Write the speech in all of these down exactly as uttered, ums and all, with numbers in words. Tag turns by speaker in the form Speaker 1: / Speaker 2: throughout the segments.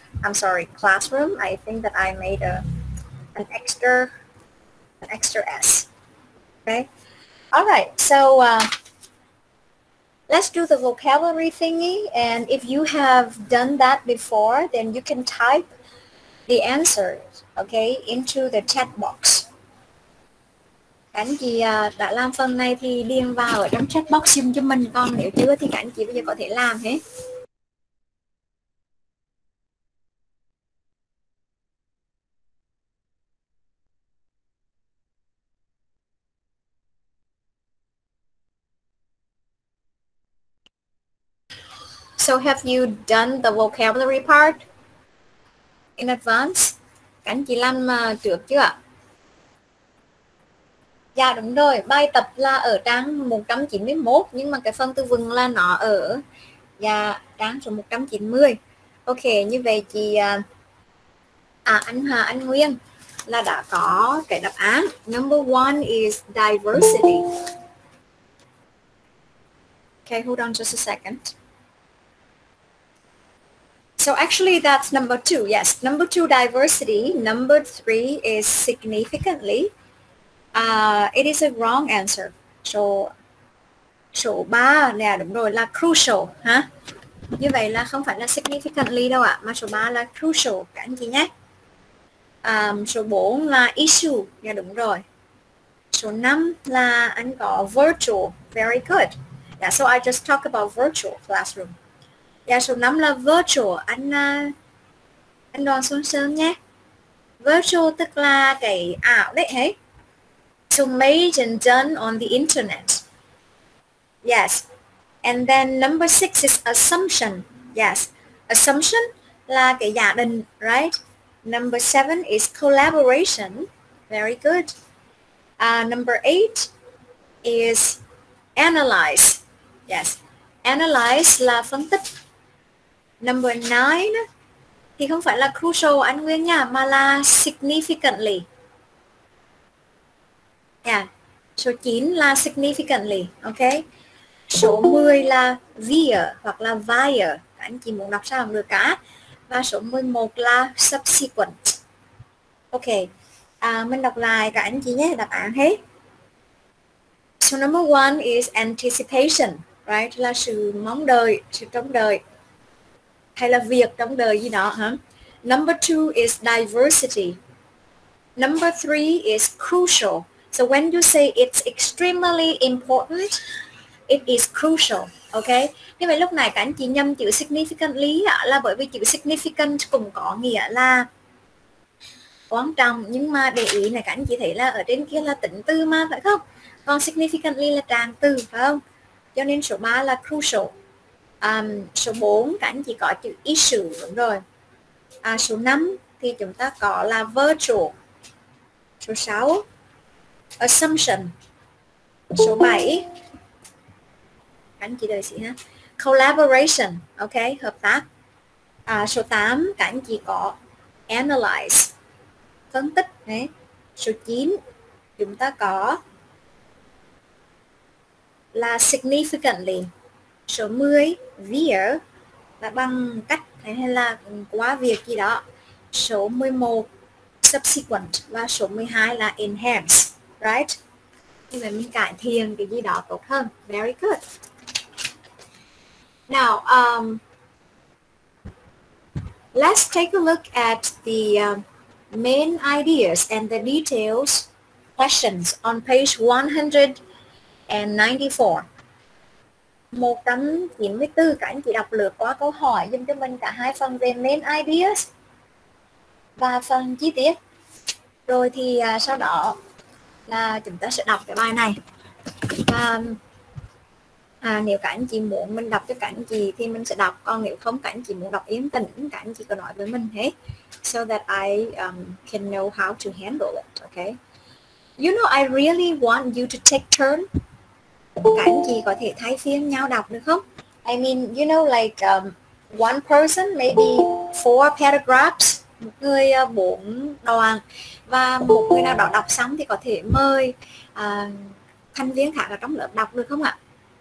Speaker 1: I'm sorry, classroom. I think that I made a an extra an extra S. Okay. All right. So uh, let's do the vocabulary thingy. And if you have done that before, then you can type the answers, okay, into the chat box. Các anh chị đã làm phần này thì điền vào ở trong chat box giùm cho mình, còn nếu chưa thì các anh chị bây giờ có thể làm hết. So have you done the vocabulary part in advance? Các anh chị làm uh, trước chưa ạ? Dạ đúng rồi, bài tập là ở trang một trăm chín mươi mốt, nhưng mà cái phần từ vựng là nó ở dạ, trang số một trăm chín mươi. Ok, như vậy chị à, anh Hà, anh Nguyên là đã có cái đáp án. Number one is diversity. Okay, hold on just a second. So actually that's number two. Yes, number two, diversity. Number three is significantly. Uh, it is a wrong answer. So số ba nè, đúng rồi, là crucial ha. Như vậy là không phải là significantly đâu ạ, mà số ba là crucial các anh chị nhé. Um, số bốn là issue, dạ đúng rồi. Số năm là anh có virtual, very good. Yeah, so I just talk about virtual classroom. Yeah, số năm là virtual, anh anh Đoàn Xuân Sơn nhé. Virtual tức là cái ảo đấy hết. So made and done on the internet. Yes. And then number six is assumption. Yes. Assumption là cái giả định, right? Number seven is collaboration. Very good. Uh, number eight is analyze. Yes. Analyze là phân tích. Number nine thì không phải là crucial anh Nguyên nha, mà là significantly. Yeah. Số chín là significantly. Okay. Số mười là via hoặc là via. Các anh chị muốn đọc sao cũng được cả. Và số mười một là subsequent. Ok. À, mình đọc lại các anh chị nhé, đáp án hết. So number one is anticipation, right? Là sự mong đợi, sự trông đợi. Hay là việc trông đợi gì đó hả? Number two is diversity. Number three is crucial. So when you say it's extremely important, it is crucial, okay? Như vậy lúc này các anh chị nhầm chữ significantly là bởi vì chữ significant cũng có nghĩa là quan trọng, nhưng mà để ý này các anh chị thấy là ở trên kia là tính từ mà, phải không? Còn significantly là trạng từ, phải không? Cho nên số ba là crucial. Um, số bốn các anh chị có chữ issue, đúng rồi. À, số năm thì chúng ta có là virtual. Số sáu assumption. Số bảy anh chị đợi chị ha, collaboration, ok, hợp tác. À, số tám các anh chị có analyze, phân tích. Đấy. Số chín chúng ta có là significantly. Số mười via là bằng cách hay là qua việc gì đó. Số mười một subsequent và số mười hai là enhance, right? Như vậy mình cải thiện cái gì đó tốt hơn. Very good. Now, um, let's take a look at the uh, main ideas and the details questions on page one ninety-four. một trăm chín mươi tư, các anh chị đọc lượt qua câu hỏi dùm cho mình cả hai phần về main ideas và phần chi tiết. Rồi thì uh, sau đó là chúng ta sẽ đọc cái bài này. Và À, nếu các anh chị muốn mình đọc cho các anh chị thì mình sẽ đọc, còn nếu không các anh chị muốn đọc yên tĩnh, các anh chị có nói với mình hết, so that I um, can know how to handle it. Okay. You know, I really want you to take turn. Các anh chị có thể thay phiên nhau đọc được không? I mean, you know, like um, one person maybe four paragraphs, một người uh, bốn đoạn, và một người nào đó đọc xong thì có thể mời uh, thành viên khác ở trong lớp đọc được không ạ?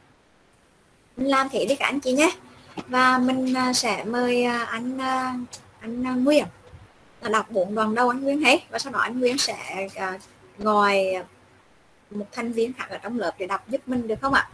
Speaker 1: Mình làm thế đi các anh chị nhé. Và mình sẽ mời anh anh uh, Nguyên là đọc bốn đoạn đầu anh Nguyên hết, và sau đó anh Nguyên sẽ uh, gọi một thành viên khác ở trong lớp để đọc giúp mình, được không ạ?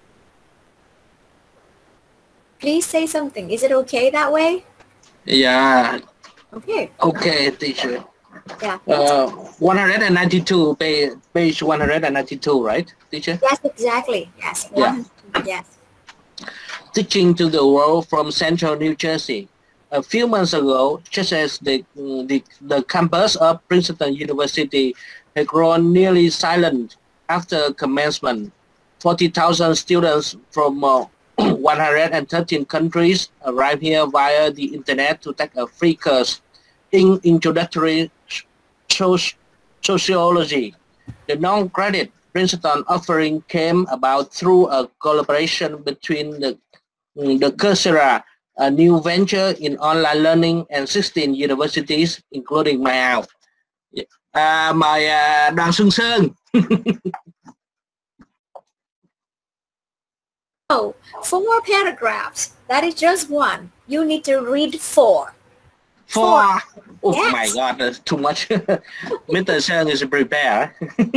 Speaker 1: Please say something. Is it okay that way?
Speaker 2: Yeah.
Speaker 1: Okay.
Speaker 2: Okay, teacher.
Speaker 1: Yeah.
Speaker 2: Uh, one hundred ninety-two, page, page one hundred ninety-two, right, teacher?
Speaker 1: Yes, exactly. Yes.
Speaker 2: Yeah.
Speaker 1: Yes.
Speaker 2: Teaching to the world from central New Jersey. A few months ago, just as the, the, the campus of Princeton University had grown nearly silent after commencement, forty thousand students from uh, one hundred thirteen countries arrived here via the internet to take a free course in introductory sociology. The non-credit Princeton offering came about through a collaboration between the, the Coursera, a new venture in online learning, and sixteen universities, including my own. À, mời uh, Đoàn Xuân Sơn.
Speaker 1: Oh, four paragraphs. That is just one. You need to read four.
Speaker 2: Four. four. Oh
Speaker 1: yes.
Speaker 2: My God, that's too much. Mister Sơn is prepared.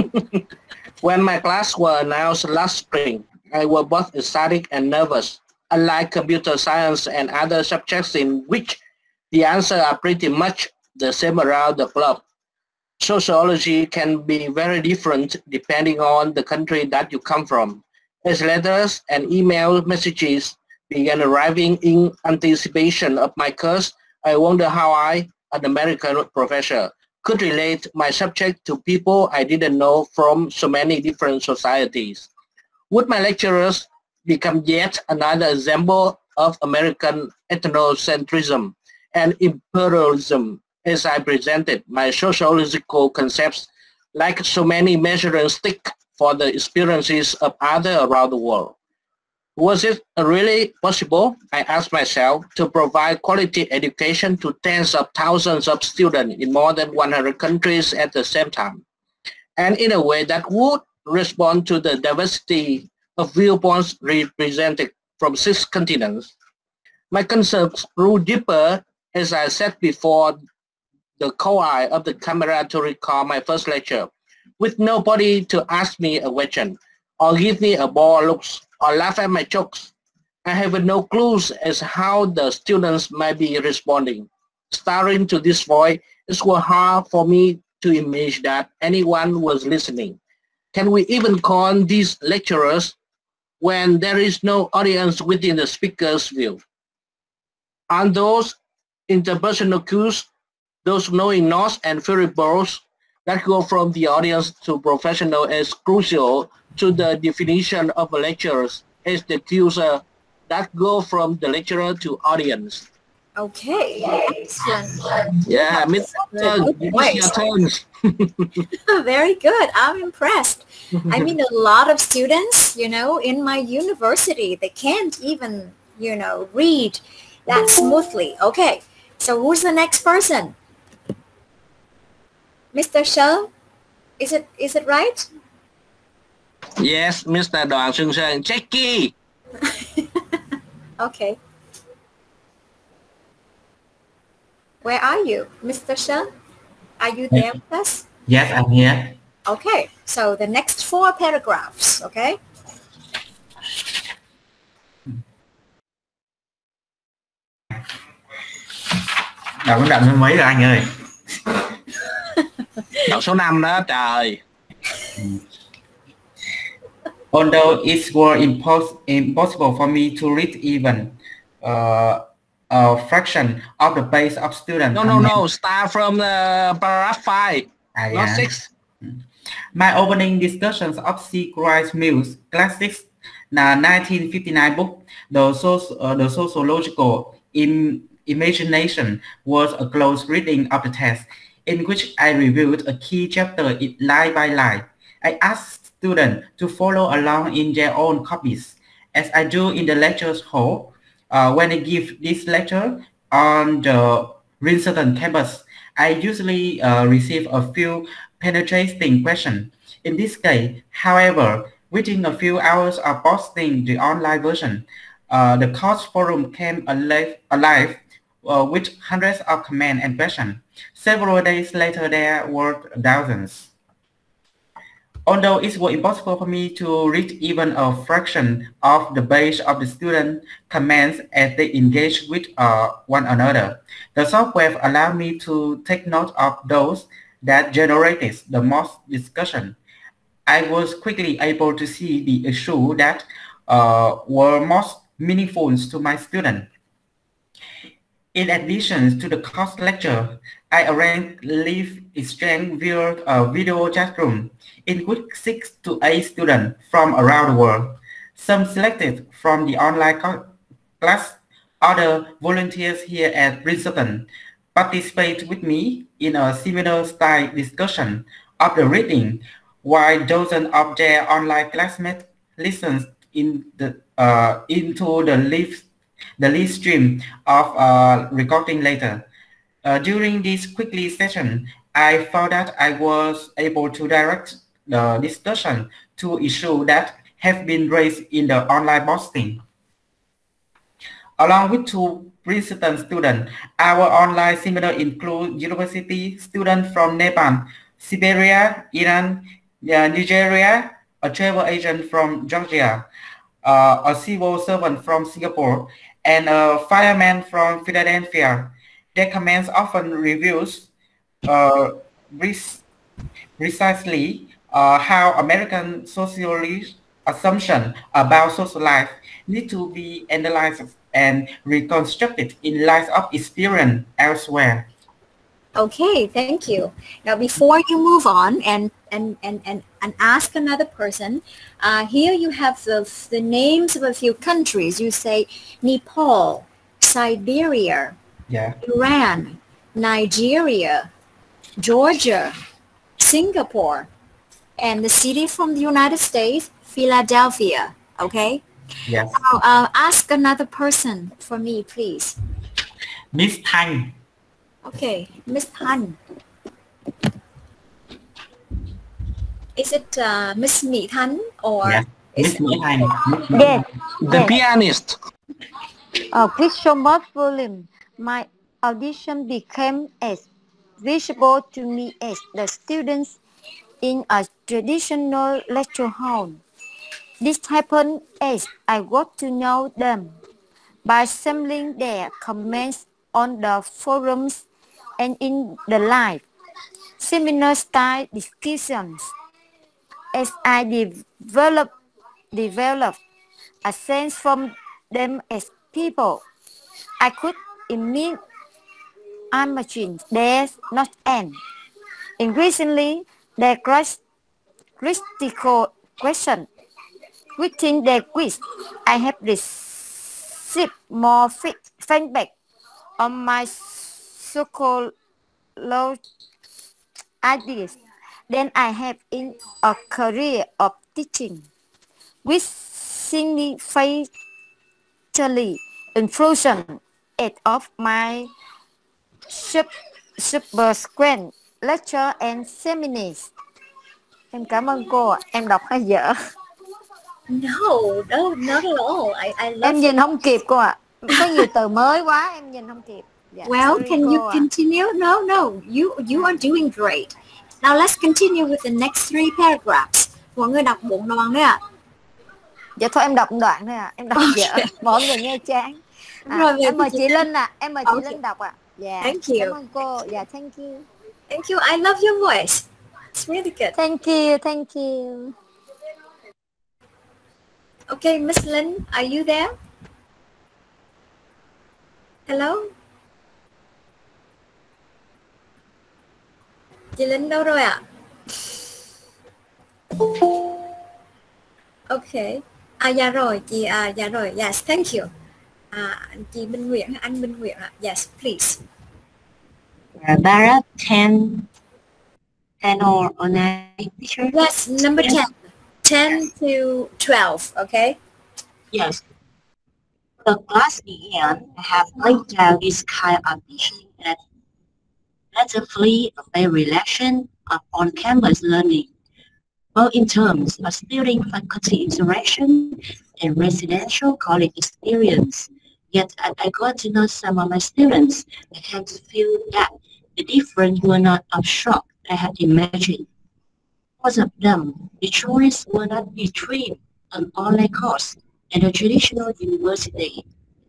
Speaker 2: When my class was announced last spring, I was both ecstatic and nervous. Unlike computer science and other subjects in which the answers are pretty much the same around the globe, sociology can be very different depending on the country that you come from. As letters and email messages began arriving in anticipation of my course, I wonder how I, an American professor, could relate my subject to people I didn't know from so many different societies. Would my lecturers become yet another example of American ethnocentrism and imperialism as I presented my sociological concepts like so many measuring sticks for the experiences of others around the world? Was it really possible, I asked myself, to provide quality education to tens of thousands of students in more than one hundred countries at the same time, and in a way that would respond to the diversity of viewpoints represented from six continents? My concerns grew deeper as I sat before the cold eye of the camera to record my first lecture, with nobody to ask me a question, or give me a bored looks, or laugh at my jokes. I have no clues as how the students might be responding. Staring to this void, it was hard for me to imagine that anyone was listening. Can we even call these lecturers when there is no audience within the speaker's view? Aren't those interpersonal cues, those knowing nods and variables that go from the audience to professional as crucial to the definition of a lecturer as the cues uh, that go from the lecturer to audience?
Speaker 1: Okay, excellent.
Speaker 2: Yeah, Mister It's your turn.
Speaker 1: Very good. I'm impressed. I mean, a lot of students, you know, in my university, they can't even, you know, read that smoothly. Okay, so who's the next person? Mister Shell, is it is it right?
Speaker 2: Yes, Mister Đoàn Xuân Sơn. Jackie.
Speaker 1: Okay. Where are you, Mister Shell? Are you there with us?
Speaker 3: Yes, I'm here.
Speaker 1: Okay, so the next four paragraphs, okay?
Speaker 3: Đọc cái đoạn mấy rồi anh ơi?
Speaker 2: Đọc số năm đó, trời.
Speaker 3: Although it was impos impossible for me to read even uh, a fraction of the base of students.
Speaker 2: No, no, no. Start from the paragraph five, ah, not yeah. six.
Speaker 3: My opening discussions of C. Grice Mills' classics, nineteen fifty-nine book, The, Soci uh, the Sociological Im Imagination, was a close reading of the text, in which I reviewed a key chapter line by line. I asked students to follow along in their own copies, as I do in the lectures hall. Uh, when I give this lecture on the Princeton campus, I usually uh, receive a few penetrating questions. In this case, however, within a few hours of posting the online version, uh, the course forum came alive, alive uh, with hundreds of comments and questions. Several days later, there were thousands. Although it was impossible for me to read even a fraction of the base of the student comments as they engaged with uh, one another, the software allowed me to take note of those that generated the most discussion. I was quickly able to see the issues that uh, were most meaningful to my students. In addition to the course lecture, I arranged live exchange via a video chat room in which six to eight students from around the world, some selected from the online class, other volunteers here at Princeton, participate with me in a similar style discussion of the reading, while dozens of their online classmates listened in the, uh, into the live, the live stream of uh, recording later. Uh, during this quickly session, I found that I was able to direct the discussion to issues that have been raised in the online posting. Along with two Princeton students, our online seminar include university students from Nepal, Siberia, Iran, uh, Nigeria, a travel agent from Georgia, uh, a civil servant from Singapore, and a fireman from Philadelphia. Their comments often reveals uh, precisely uh, how American socialist assumptions about social life need to be analyzed and reconstructed in light of experience elsewhere.
Speaker 1: Okay, thank you. Now, before you move on and and and and, and ask another person, uh, here you have the the names of a few countries. You say Nepal, Siberia,
Speaker 3: yeah,
Speaker 1: Iran, Nigeria, Georgia, Singapore, and the city from the United States, Philadelphia. Okay.
Speaker 3: Yes.
Speaker 1: Now, uh, ask another person for me, please.
Speaker 3: Miss Tang.
Speaker 1: Okay, Miss Han. Is it uh, Miss Mi Tan or?
Speaker 3: Yes. Miss Mi Tan.
Speaker 4: Yes.
Speaker 2: The
Speaker 4: yes.
Speaker 2: pianist.
Speaker 4: Oh, please show more volume. My audition became as visible to me as the students in a traditional lecture hall. This happened as I got to know them by sampling their comments on the forums and in the live seminar style discussions. As I developed, developed a sense from them as people, I could imagine their not end. Increasingly, their critical question within their quiz, I have received more feedback on my so-called ideas than I have in a career of teaching, which significantly influenced eight of my sub subsequent lecture and seminars. Em cảm ơn cô ạ. Em đọc hơi dở.
Speaker 1: No, no, not at all. I, I love
Speaker 4: Em nhìn it. Không kịp cô ạ. Có nhiều từ mới quá, em nhìn không kịp. Yeah,
Speaker 1: well,
Speaker 4: sorry,
Speaker 1: can you
Speaker 4: ạ.
Speaker 1: continue? No, no, you you are doing great. Now let's continue with the next three paragraphs. Mọi người đọc bốn đoạn nữa ạ.
Speaker 4: Dạ thôi em đọc một đoạn thôi ạ. À. Em đọc dở. Mọi người nghe chán. À,
Speaker 1: Rồi,
Speaker 4: em mời chị Linh ạ. À. Em mời chị
Speaker 1: okay.
Speaker 4: Linh đọc ạ. À. Yeah.
Speaker 1: Thank you.
Speaker 4: Cảm ơn cô. Dạ, yeah, thank you.
Speaker 1: Thank you. I love your voice. It's really good.
Speaker 4: Thank you. Thank you.
Speaker 1: Okay, Miss Lin, are you there? Hello? Chị Linh đâu rồi ạ? Okay. À dạ rồi, chị à dạ rồi. Yes, thank you. À chị Minh Nguyễn, anh Minh Nguyễn ạ. Yes, please.
Speaker 5: Uh, Barra ten, ten or nine teacher?
Speaker 1: Yes, number
Speaker 5: yes.
Speaker 1: ten. ten to twelve, okay?
Speaker 5: Yes. The class began. I have laid down this kind of teaching that relatively a relation of on-campus learning, both in terms of student-faculty interaction and residential college experience. Yet as I got to know some of my students, I had to feel that the difference were not of shock I had imagined. Most of them, the choice were not between an online course and a traditional university.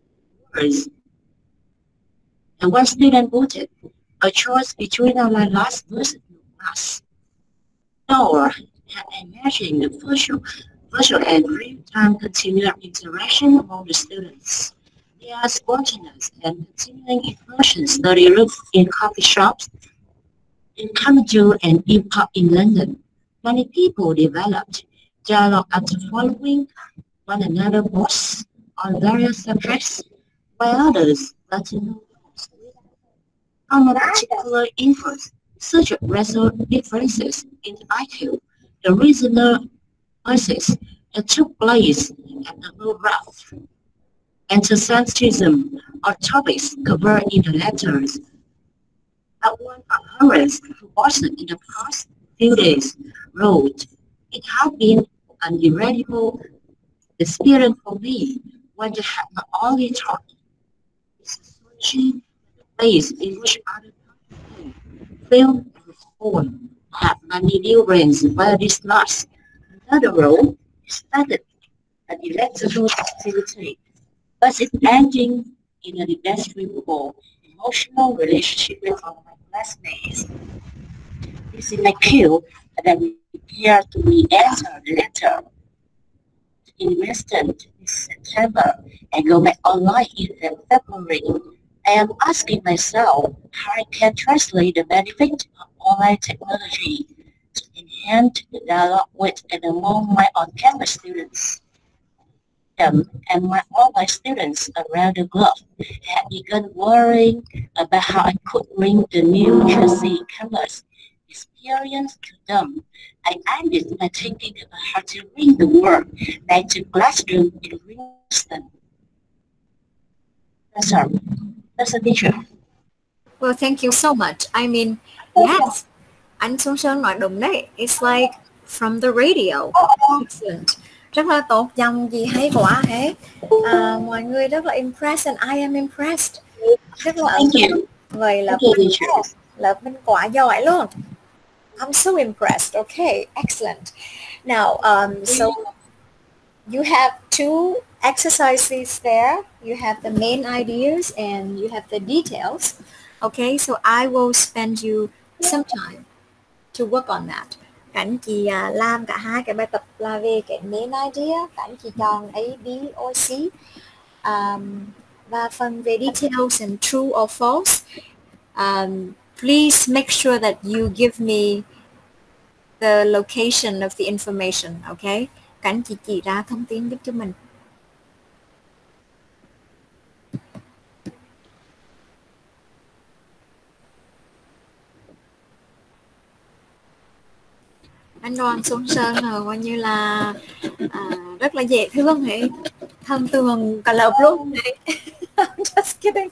Speaker 5: And one student voted a choice between online class versus no class. Nor had I imagined the virtual, virtual and real-time continuous interaction among the students. They are spontaneous and continuing immersion study groups in coffee shops, in Kalamazoo and Epcot in London. Many people developed dialogue after following one another posts on various subjects, while others got to know on a particular interest, such as differences in I Q, the reasoner process that took place at the low rough, anti-Semitism or topics covered in the letters. But one of Horace, who wasn't in the past few days, wrote, "It had been an incredible experience for me when I had not only taught association place in which other people feel and respond have many new brains where this lasts. Another role is started an electrical activity, but it's ending in an inextricable emotional relationship with all my classmates. This is my cue that we prepare to re-enter the letter in Western in September and go back online in February. I am asking myself how I can translate the benefit of online technology to enhance the dialogue with and among my on-campus students. Um, and my, all my students around the globe had begun worrying about how I could bring the New Jersey campus experience to them. I ended by thinking about how to bring the world back to classroom in Princeton. That's all. That's a teacher.
Speaker 1: Well, thank you so much. I mean, yes, anh Xuân Sơn nói đúng đấy. It's like from the radio. Excellent. Rất là tốt, dòng gì hay quá hết. À, mọi người rất là impressed and I am impressed. Rất là ấn tượng. Vậy là lớp mình quá giỏi luôn. I'm so impressed. Okay, excellent. Now, um, so you have two exercises there. You have the main ideas and you have the details. Okay, so I will spend you some time to work on that. Các anh chị uh, làm cả hai cái bài tập là về cái main idea. Các anh chị chọn A, B or C. Um, và phần về details and true or false. Um, please make sure that you give me the location of the information. Okay, các anh chị chỉ ra thông tin giúp cho mình. Anh Đoàn Xuân Sơn là coi như là à, rất là dễ thương ấy, thân tường cả lớp luôn đấy. I'm just kidding.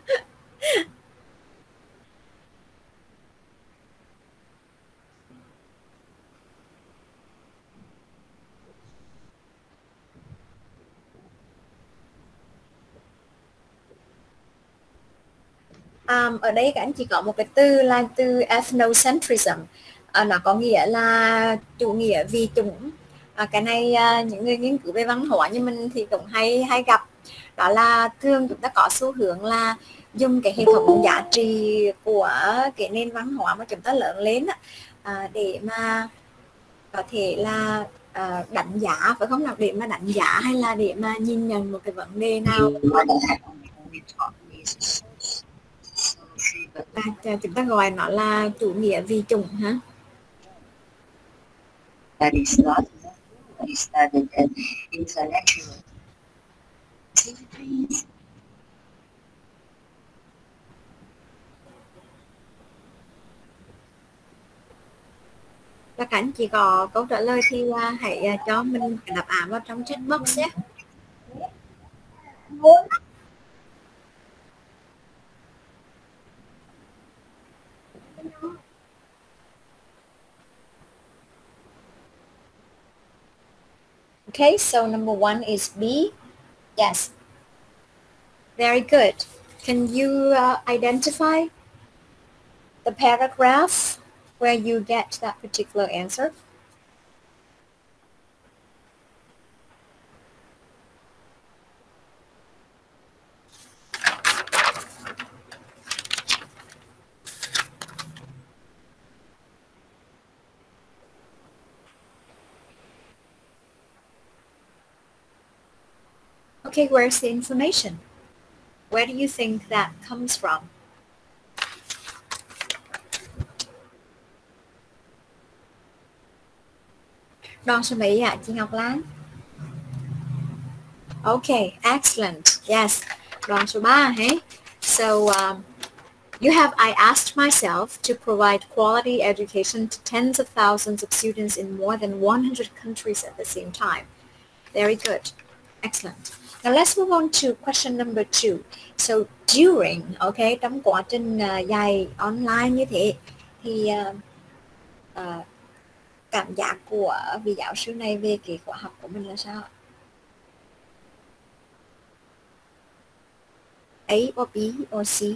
Speaker 1: Um, ở đây các anh chỉ có một cái từ là từ ethnocentrism. À, nó có nghĩa là chủ nghĩa vì chủng. À, cái này à, những người nghiên cứu về văn hóa như mình thì cũng hay hay gặp. Đó là thường chúng ta có xu hướng là dùng cái hệ thống giá trị của cái nền văn hóa mà chúng ta lớn lên à, để mà có thể là à, đánh giá, phải không nào, để mà đánh giá hay là để mà nhìn nhận một cái vấn đề nào. À, chúng ta gọi nó là chủ nghĩa vì chủng hả?
Speaker 5: That is not studied in intellectual activities.
Speaker 1: Và các anh chị có câu trả lời thì uh, hãy uh, cho mình cái đáp án vào trong chat box nhé. Okay, so number one is B. Yes. Very good. Can you uh, identify the paragraph where you get that particular answer? Okay, where's the information? Where do you think that comes from? Đoạn số mấy ạ, chị Ngọc Lan? Okay, excellent. Yes, đoạn số ba, hey? So, um, you have, I asked myself to provide quality education to tens of thousands of students in more than one hundred countries at the same time. Very good. Excellent. Now let's move on to question number two. So during, okay, trong quá trình uh, dạy online như thế thì uh, uh, cảm giác của vị giáo sư này về cái khóa học của mình là sao? A or B or C?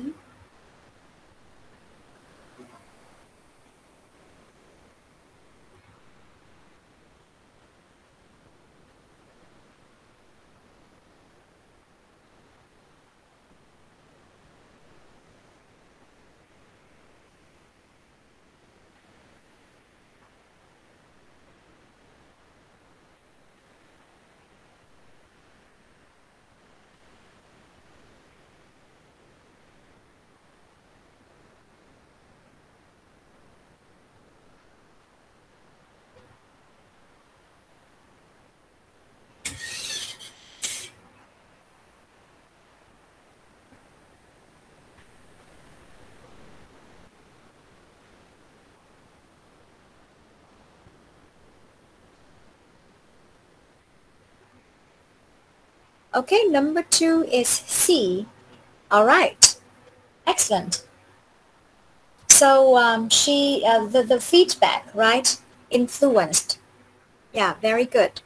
Speaker 1: Okay, number two is C. All right, excellent. So um, she, uh, the, the feedback, right, influenced. Yeah, very good.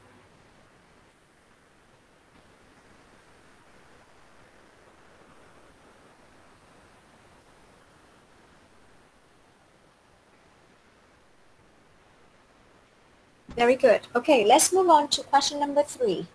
Speaker 1: Very good. Okay, let's move on to question number three.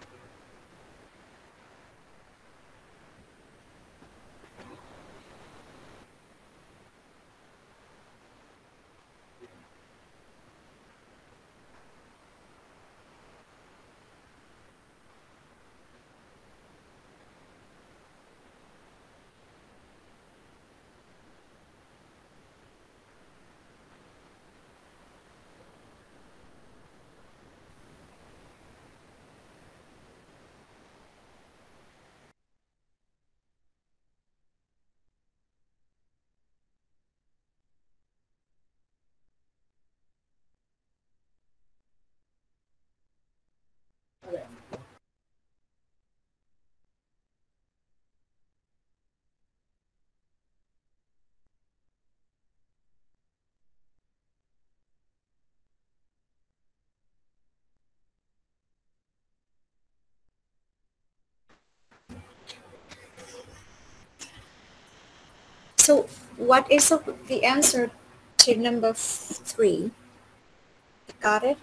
Speaker 1: So what is the answer to number three? Got it?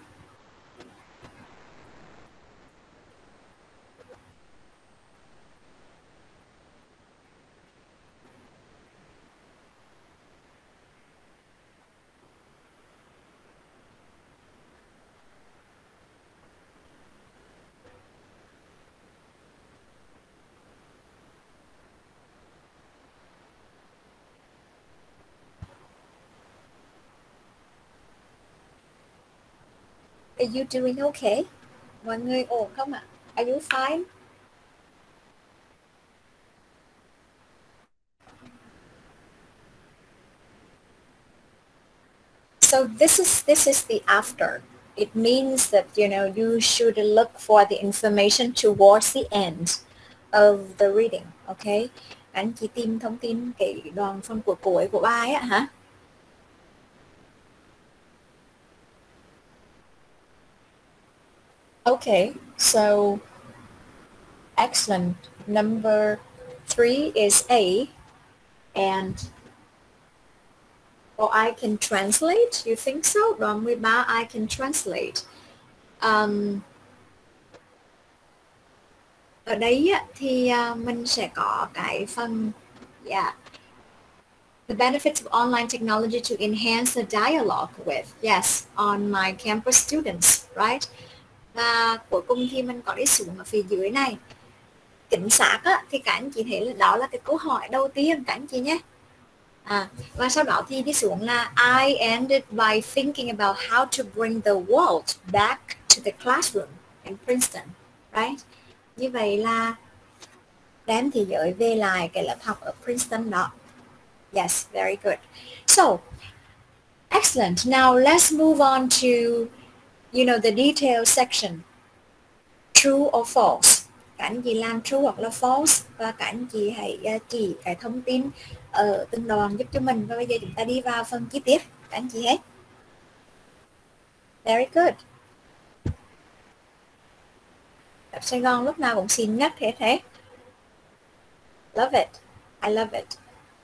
Speaker 1: Are you doing okay? Mọi người ổn không ạ? Are you fine? So this is this is the after. It means that, you know, you should look for the information towards the end of the reading, okay? Anh chỉ tìm thông tin cái đoạn phần cuối cuối của bài á hả? Okay, so excellent. Number three is A, and or I can translate. You think so? Đoạn mười ba, I can translate. Um, ở đây á, thì uh, mình sẽ có cái phần, yeah, the benefits of online technology to enhance the dialogue with, yes, on my campus students, right? Và cuối cùng thì mình có đi xuống ở phía dưới này. Chính xác á, thì các anh chị thấy là đó là cái câu hỏi đầu tiên các anh chị nhé. À, và sau đó thì đi xuống là I ended by thinking about how to bring the world back to the classroom in Princeton, right? Như vậy là đem thế giới về lại cái lớp học ở Princeton đó. Yes, very good. So, excellent. Now let's move on to, you know, the detail section. True or false? Các anh chị làm true hoặc là false, và các anh chị hãy chỉ cái thông tin ở từng đoạn giúp cho mình. Và bây giờ chúng ta đi vào phần chi tiết. Các anh chị hết. Very good. Ở Sài Gòn lúc nào cũng xinh nhất thế thế. Love it. I love it.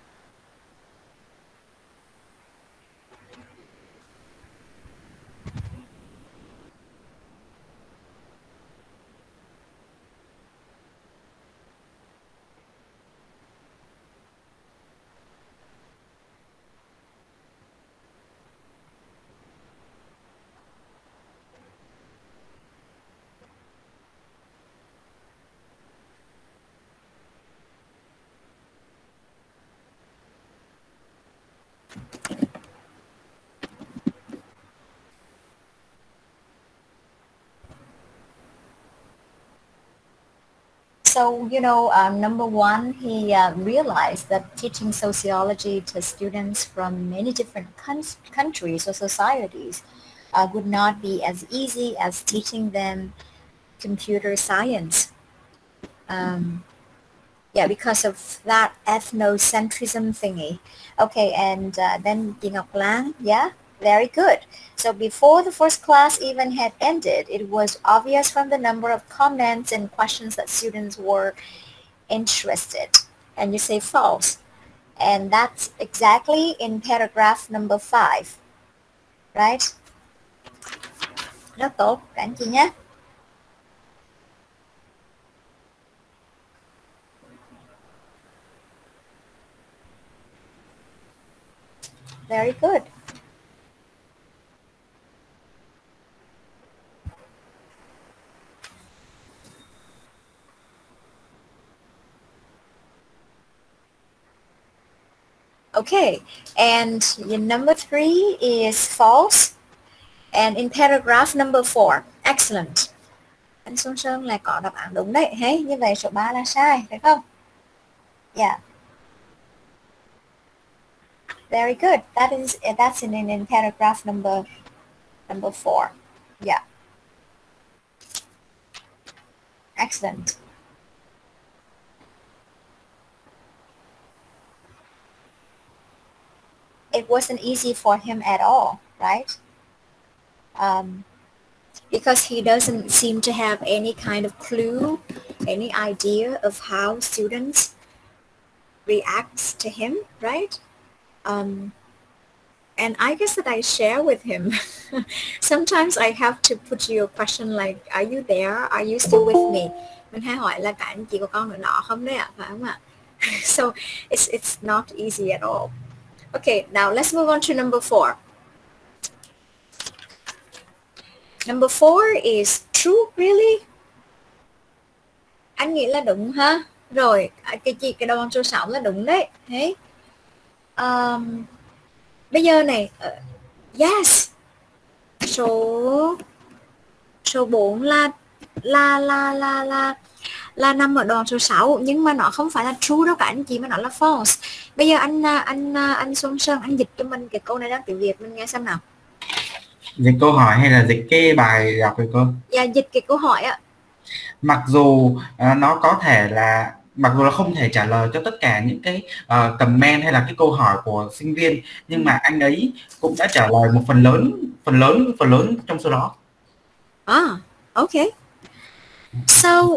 Speaker 1: So, you know, uh, number one, he uh, realized that teaching sociology to students from many different countries or societies uh, would not be as easy as teaching them computer science. Um, yeah, because of that ethnocentrism thingy. Okay, and uh, then Chị Ngọc Lan, yeah, very good. So before the first class even had ended, it was obvious from the number of comments and questions that students were interested. And you say false. And that's exactly in paragraph number five. Right? Rất tốt, các anh chị nhé. Very good. Okay, and your number three is false. And in paragraph number four, excellent. Anh Xuân Sơn là có đáp án đúng đấy. Hey, như vậy số ba là sai, phải không? Yeah. Very good. That is that's in, in in paragraph number number four. Yeah. Excellent. It wasn't easy for him at all, right? Um, because he doesn't seem to have any kind of clue, any idea of how students react to him, right? Um, and I guess that I share with him. Sometimes I have to put you a question like, are you there? Are you still with me? Mình hay hỏi là cả anh chị có con nữa nọ không đấy ạ, phải không ạ? So it's it's not easy at all. Okay, now let's move on to number four. Number four is true, really? Anh nghĩ là đúng ha? Rồi, cái chị cái đoạn số sáu là đúng đấy. Thế. Um, bây giờ này, uh, yes. Số số bốn là là là là là là nằm ở đoạn số sáu, nhưng mà nó không phải là true đâu cả anh chị, mà nó là false. Bây giờ anh anh anh Xuân Sơn anh dịch cho mình cái câu này ra tiếng Việt mình nghe xem nào.
Speaker 3: Dịch câu hỏi hay là dịch cái bài đọc rồi cô?
Speaker 1: Dạ, dịch cái câu hỏi ạ.
Speaker 3: Mặc dù uh, nó có thể là mặc dù là không thể trả lời cho tất cả những cái uh, comment hay là cái câu hỏi của sinh viên, nhưng mà anh ấy cũng đã trả lời một phần lớn phần lớn phần lớn trong số đó.
Speaker 1: Ah, okay. So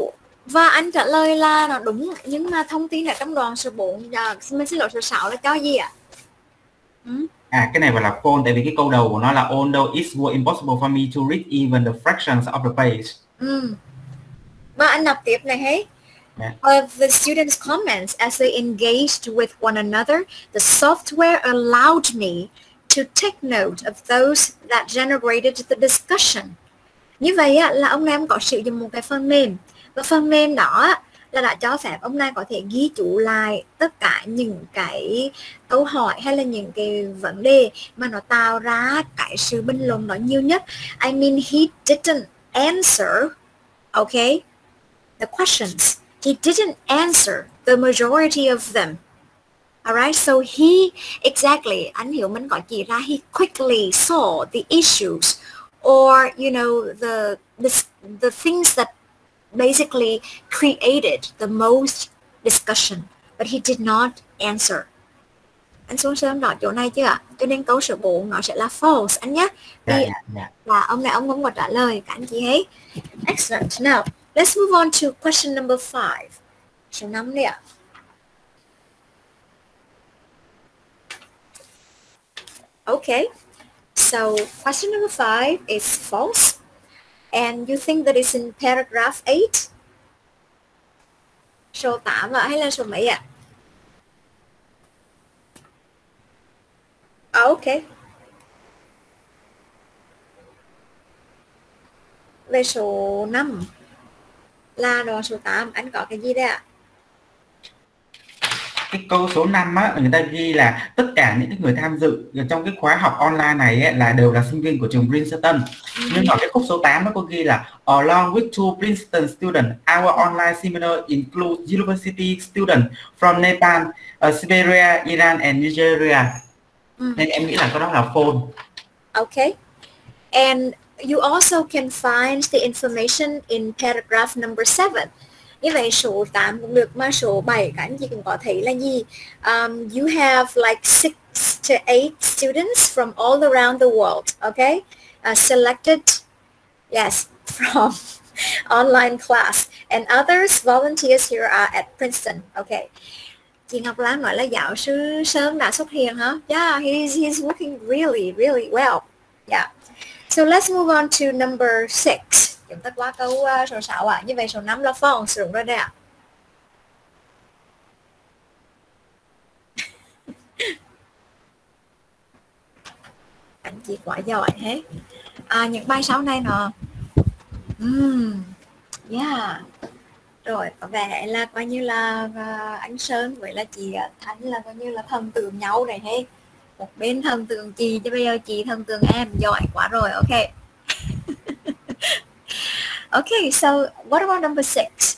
Speaker 1: Và anh trả lời là nó đúng, nhưng mà thông tin ở trong đoạn số bốn, à, mình xin lỗi số sáu là cho gì ạ? Ừ?
Speaker 3: À, cái này phải là phone, tại vì cái câu đầu của nó là although it was impossible for me to read even the fractions of the page.
Speaker 1: Ừ. Và anh đọc tiếp này hết.
Speaker 3: Yeah.
Speaker 1: Of the students' comments as they engaged with one another, the software allowed me to take note of those that generated the discussion. Như vậy á, là ông Nam có sử dụng một cái phần mềm, và phần mềm đó là đã cho phép ông Nam có thể ghi chú lại tất cả những cái câu hỏi hay là những cái vấn đề mà nó tạo ra cái sự bình luận đó nhiều nhất. I mean, he didn't answer, okay, the questions. He didn't answer the majority of them. Alright, so he, exactly, anh Hiếu Minh có chỉ ra, he quickly saw the issues or, you know, the, the, the things that basically created the most discussion, but he did not answer. Anh xuống sớm đọc chỗ này chưa ạ? Cho nên câu số bốn nó sẽ là false anh nhé.
Speaker 3: Yeah,
Speaker 1: Vì
Speaker 3: yeah, yeah.
Speaker 1: là ông này ông không có trả lời cả anh chị hết. Excellent. Now, let's move on to question number five. Số năm đi ạ. Okay. So, question number five is false. And you think that it's in paragraph eight? Số tám ạ hay là số mấy ạ? Oh, okay. Về số năm là đoạn số tám, anh có cái gì đấy ạ?
Speaker 3: Cái câu số năm á, người ta ghi là tất cả những cái người tham dự trong cái khóa học online này ấy, là đều là sinh viên của trường Princeton. Mm-hmm. Nhưng mà cái khúc số tám nó có ghi là along with two Princeton students, our online seminar includes university students from Nepal, uh, Siberia, Iran and Nigeria. Mm. Nên em nghĩ là cái đó là phone.
Speaker 1: Okay. And you also can find the information in paragraph number seven. Như vậy số tám cũng được, mà số bảy các anh chị cũng có thấy là gì? Um, you have like six to eight students from all around the world, okay? Uh, selected, yes, from online class. And others volunteers here are at Princeton, okay? Chị Ngọc Lan nói là giáo sư Sơn đã xuất hiện hả? Yeah, he's, he's working really, really well. Yeah. So let's move on to number six. Chúng ta qua câu uh, số sáu ạ. À. Như vậy số năm là false, đúng rồi đấy ạ. Anh chị quá giỏi hết. À, những bài sau này nó um, yeah. Rồi có vẻ là coi như là uh, anh Sơn với là chị Thanh là coi như là thần tượng nhau này hết. Một bên thần tượng chị chứ bây giờ chị thần tượng em, giỏi quá rồi. Ok. Okay, so what about number six?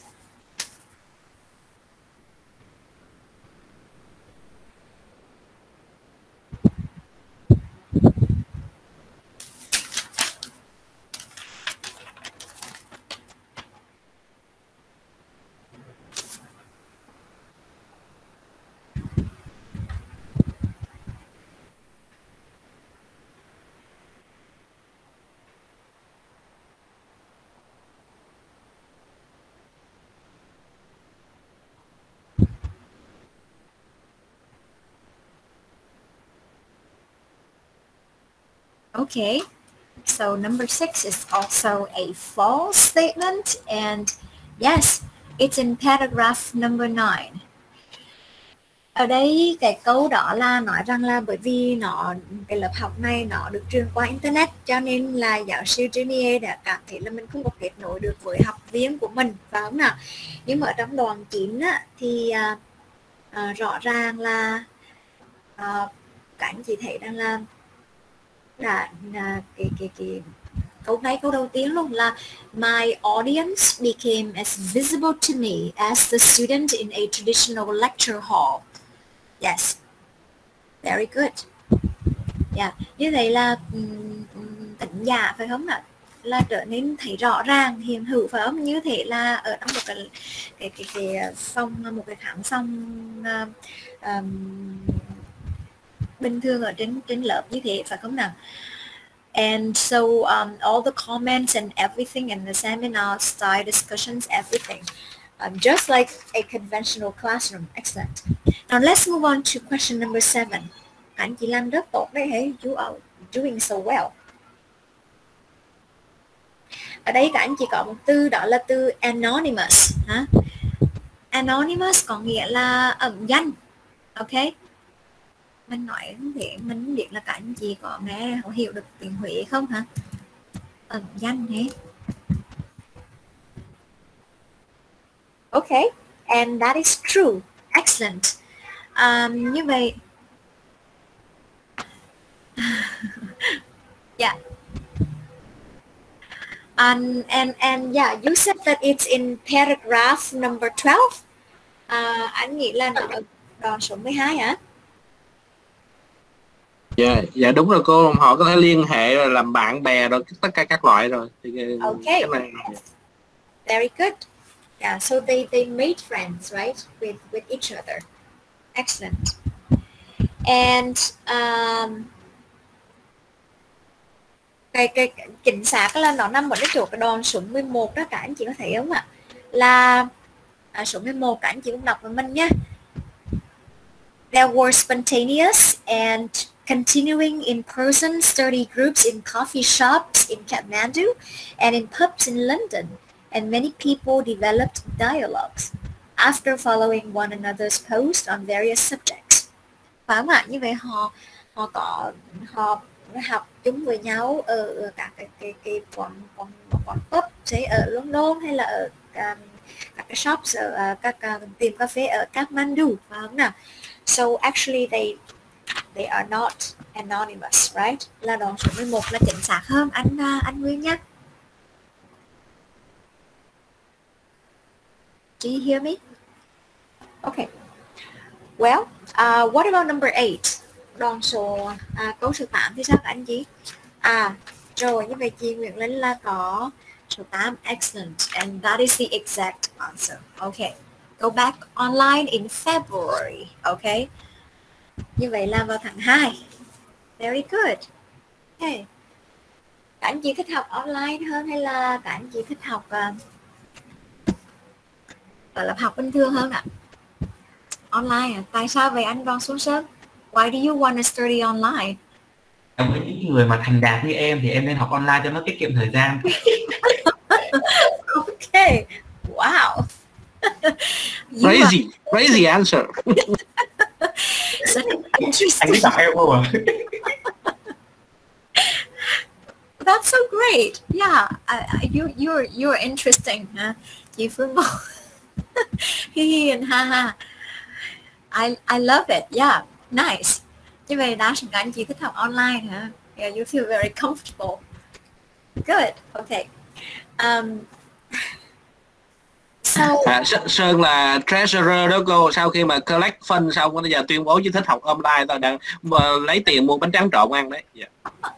Speaker 1: Okay, so number six is also a false statement, and yes, it's in paragraph number nine. Ở đây cái câu đó là nói rằng là bởi vì nó cái lớp học này nó được truyền qua internet, cho nên là giáo sư Junior đã cảm thấy là mình không có kết nối được với học viên của mình, phải không nào? Nhưng mà ở trong đoạn chín á, thì à, à, rõ ràng là à, các anh chị thấy rằng là là, là cái cái cái câu này câu đầu tiên luôn là my audience became as visible to me as the student in a traditional lecture hall. Yes, very good. Yeah, như vậy là um, tính giả phải không ạ? Là trở nên thấy rõ ràng hiện hữu phải không? Như thế là ở trong một cái cái cái, cái phòng một cái khán phòng uh, um, bình thường ở trên trên lớp như thế phải không nào? And so um, all the comments and everything in the seminar, style discussions, everything um, just like a conventional classroom. Excellent. Now let's move on to question number seven. Các anh chị làm rất tốt đấy, hey, you are doing so well. Ở đây các anh chị có một từ đó là từ anonymous. Hả? Anonymous có nghĩa là ẩn danh. Ok. Mình nói thì mình không biết là các anh chị có nghe có hiểu được tiếng Huế không hả? Ẩn danh hết. Okay, and that is true. Excellent. Um, như vậy, yeah. And and and yeah, you said that it's in paragraph number twelve. Uh, anh nghĩ là nó ở đoạn số mười hai hả?
Speaker 2: Dạ, yeah, dạ đúng rồi cô, họ có thể liên hệ rồi làm bạn bè rồi tất cả các loại rồi. Thì
Speaker 1: okay.
Speaker 2: Cái này...
Speaker 1: Very good. Yeah, so they they made friends, right, with with each other. Excellent. And um, cái cái chính xác là nó nằm ở cái chỗ cái đoạn số mười một đó, cả anh chị có thấy không ạ? Là à, số mười một cả anh chị cũng đọc với mình nhé. There were spontaneous and continuing in-person study groups in coffee shops in Kathmandu and in pubs in London, and many people developed dialogues after following one another's posts on various subjects. Phải không ạ? Như vậy họ họ có họ học chung với nhau ở các cái cái cái quán quán quán pub sẽ ở London hay là ở um, các cái shops ở uh, các uh, tiệm cà phê ở Kathmandu, phải không nào? So actually they they are not anonymous, right? Là đoạn số mười một là chính xác hơn anh uh, anh Nguyên nhé. Do you hear me? Okay. Well, uh, what about number eight? Đoạn số à, câu số tám thì sao các anh chị? À, rồi như vậy chị Nguyễn Linh là có số tám. Excellent. And that is the exact answer. Okay. Go back online in February. Okay. Như vậy là vào tháng hai. Very good. Okay. Các anh chị thích học online hơn hay là các anh chị thích học uh, gọi là học bình thường hơn ạ? Online à? Tại sao vậy anh Đoàn Xuân Sơn? Why do you want to study online?
Speaker 3: Với những người mà thành đạt như em thì em nên học online cho nó tiết kiệm thời gian.
Speaker 1: Okay. Wow.
Speaker 2: Crazy, crazy answer.
Speaker 1: So interesting.
Speaker 3: Anh biết đọc em không ạ?
Speaker 1: That's so great. Yeah, uh, you you're you're interesting. Huh? Chị Phương Mộc. Hi hi and ha ha. I I love it. Yeah, nice. Như vậy đa số các anh chị thích học online hả? Yeah, you feel very comfortable. Good. Okay. Um, so,
Speaker 2: à, Sơn là treasurer đó cô, sau khi mà collect fund xong bây giờ tuyên bố chỉ thích học online thôi, đang uh, lấy tiền mua bánh tráng trộn ăn đấy. Yeah.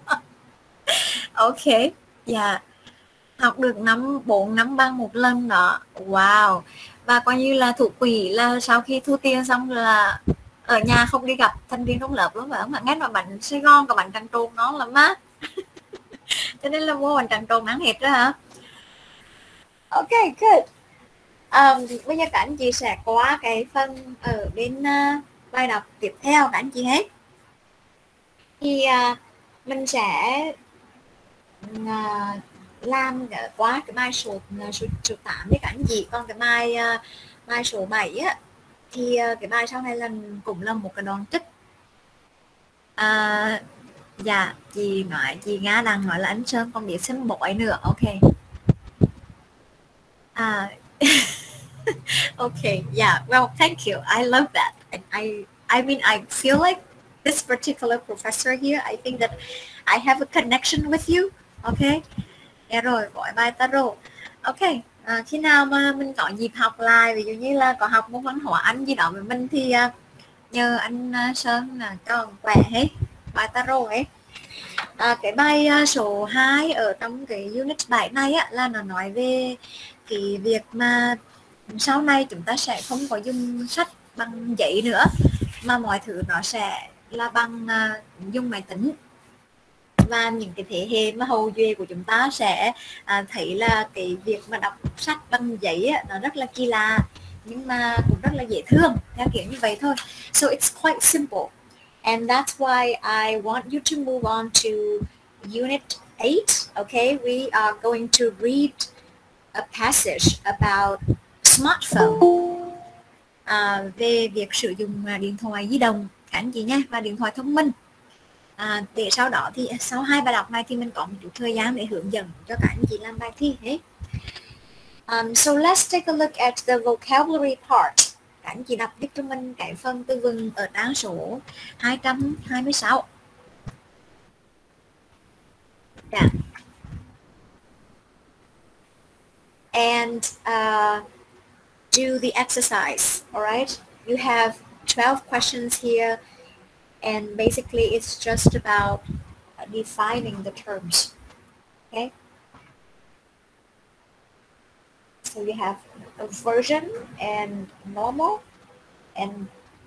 Speaker 1: Okay. Yeah. Học được năm bốn năm bằng một lần đó. Wow. Và coi như là thủ quỹ là sau khi thu tiền xong là ở nhà không đi gặp thành viên trong lớp lắm, phải không ạ? Nghe mà bánh Sài Gòn và bánh tráng trộn nó lắm á. Cho nên là mua bánh tráng trộn ăn hết đó hả? Ok, good. Um, bây giờ các anh chị sẽ qua cái phần ở bên uh, bài đọc tiếp theo các anh chị hết. Thì uh, mình sẽ uh, làm qua cái bài số số, số tám với các anh chị, còn cái bài uh, bài số bảy á thì uh, cái bài sau này là cũng là một cái đoạn trích. Uh, dạ chị nói chị Nga đang nói là anh Sơn còn biết xem bói nữa. Ok. À, okay, yeah, well, thank you. I love that. And I, I mean, I feel like this particular professor here, I think that I have a connection with you. Okay. Yeah, rồi, gọi bài tarot. Okay. À, khi nào mà mình có dịp học lại, ví dụ như là có học môn văn hóa Anh gì đó với mình thì uh, nhờ anh uh, Sơn là cho khỏe hết bài tarot ấy. À, cái bài uh, số hai ở trong cái unit bảy này á, là nó nói về cái việc mà sau này chúng ta sẽ không có dùng sách bằng giấy nữa, mà mọi thứ nó sẽ là bằng uh, dùng máy tính. và những cái thế hệ mà hậu duệ của chúng ta sẽ à, thấy là cái việc mà đọc sách bằng giấy á, nó rất là kỳ lạ nhưng mà cũng rất là dễ thương, theo kiểu như vậy thôi. So it's quite simple, and that's why I want you to move on to unit eight. Okay, we are going to read a passage about smartphone, à, về việc sử dụng điện thoại di động các anh chị nhé, và điện thoại thông minh. À, để sau đó thì sau hai bài đọc này thì mình có một chút thời gian để hướng dẫn cho các anh chị làm bài thi hết. Um, so let's take a look at the vocabulary part. Các anh chị đọc giúp cho mình cái phần từ vựng ở trang số hai trăm hai mươi sáu. Yeah. And uh, do the exercise. All right, you have twelve questions here, and basically it's just about uh, defining the terms. Okay, so you have aversion and normal, and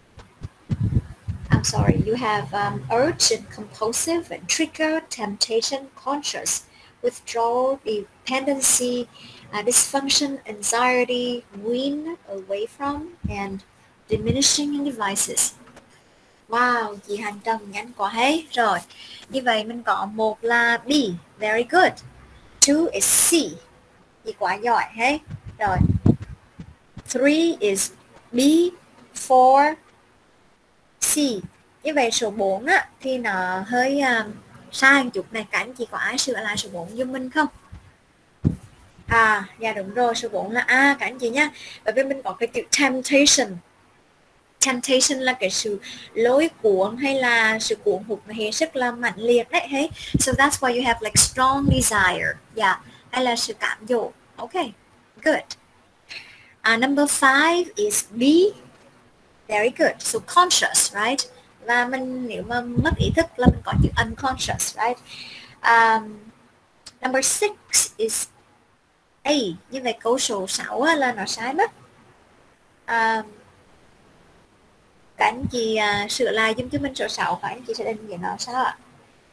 Speaker 1: I'm sorry, you have um, urge and compulsive, and trigger, temptation, conscious, withdrawal, dependency, uh, dysfunction, anxiety, wean, away from, and diminishing devices. Wow, chị Hành Trần nhanh quá hết rồi. Như vậy mình có một là B, very good. Two is C, chị quá giỏi hết rồi. Three is B, four C. Như vậy số bốn á, thì nó hơi um, sai một chút này. Các anh chị có ai sửa lại số bốn giúp mình không? À, dạ đúng rồi, số bốn là A các anh chị nhá. Bởi vì mình có cái chữ temptation. Temptation là cái sự lôi cuốn hay là sự cuốn hút mà hết sức là mạnh liệt đấy. Hey? So that's why you have like strong desire. Yeah, hay là sự cảm dỗ. Okay, good. Uh, number five is B. Very good. So conscious, right? Và mình nếu mà mất ý thức là mình có chữ unconscious, right? Um, number six is A. Như vậy câu số sáu là nó sai mất. Um, các anh chị uh, sửa lại giúp cho mình số sáu, các anh chị sẽ định nghĩa nó sao ạ?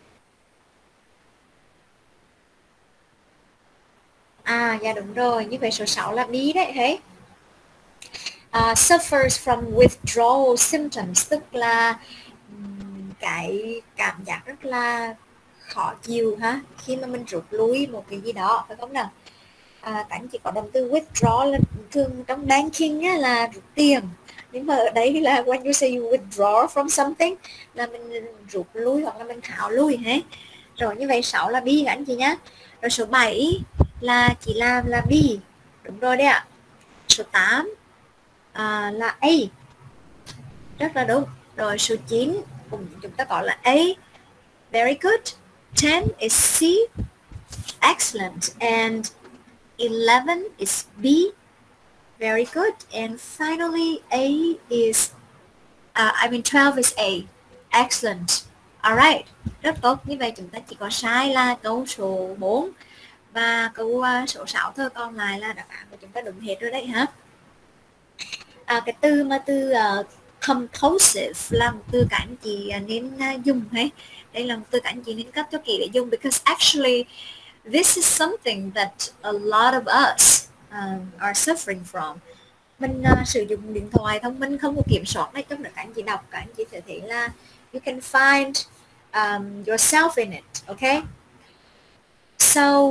Speaker 1: À, dạ đúng rồi, như vậy số sáu là B đấy, thấy? Uh, suffers from withdrawal symptoms, tức là um, cái cảm giác rất là khó chịu ha, khi mà mình rút lui một cái gì đó, phải không nào? À, các anh chỉ có động từ withdraw là thường trong banking á, là rút tiền, nhưng mà ở đây là when you say you withdraw from something là mình rút lui hoặc là mình tháo lui hết. Rồi như vậy sáu là B các anh chị nhá. Rồi số bảy là chỉ làm là B, đúng rồi đấy ạ. Số tám à, là A, rất là đúng. Rồi số chín cùng chúng ta có là A, very good. ten is C, excellent. And eleven is B, very good. And finally A is uh, I mean twelve is A, excellent. Alright, rất tốt. Như vậy chúng ta chỉ có sai là câu số bốn và câu uh, số sáu thôi, còn lại là đáp án của chúng ta đúng hết rồi đấy hả? À, cái từ mà từ uh, compulsive là một từ các anh chị uh, nên uh, dùng hay. Đây là một từ các anh chị nên cấp cho kỹ để dùng, because actually this is something that a lot of us um, are suffering from. Mình uh, sử dụng điện thoại thông minh không có kiểm soát đấy, trong đó các anh chị đọc, các anh chị sẽ thấy là you can find um, yourself in it, okay? So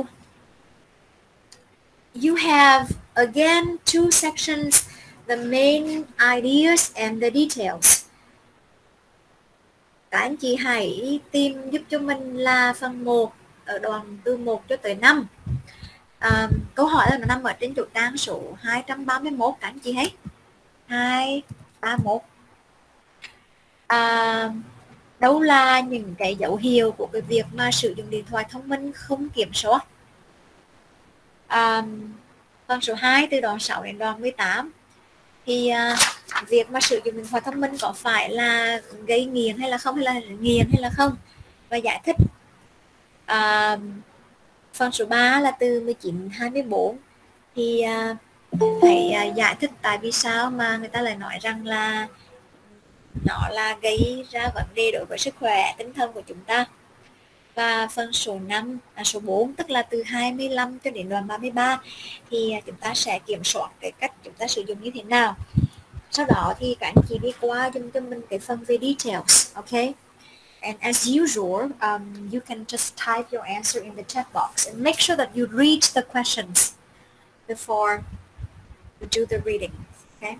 Speaker 1: you have again two sections, the main ideas and the details. Các anh chị hãy tìm giúp cho mình là phần một ở đoạn từ một cho tới năm. À, câu hỏi là nó nằm ở trên chỗ trang số hai trăm ba mươi mốt các anh chị thấy. hai trăm ba mươi mốt. À, đâu là những cái dấu hiệu của cái việc mà sử dụng điện thoại thông minh không kiểm soát? À, phần số hai từ đoạn sáu đến đoạn mười tám. Thì uh, việc mà sử dụng điện thoại thông minh có phải là gây nghiện hay là không, hay là nghiện hay là không, và giải thích. Uh, phần số ba là từ mười chín đến hai mươi bốn thì uh, phải uh, giải thích tại vì sao mà người ta lại nói rằng là nó là gây ra vấn đề đối với sức khỏe tinh thần của chúng ta. Và phần số năm, à, số bốn tức là từ hai mươi lăm cho đến đoạn ba mươi ba thì chúng ta sẽ kiểm soát cái cách chúng ta sử dụng như thế nào. Sau đó thì các anh chị đi qua cho, cho mình cái phần về details, okay? And as usual, um, you can just type your answer in the chat box and make sure that you read the questions before you do the reading, okay?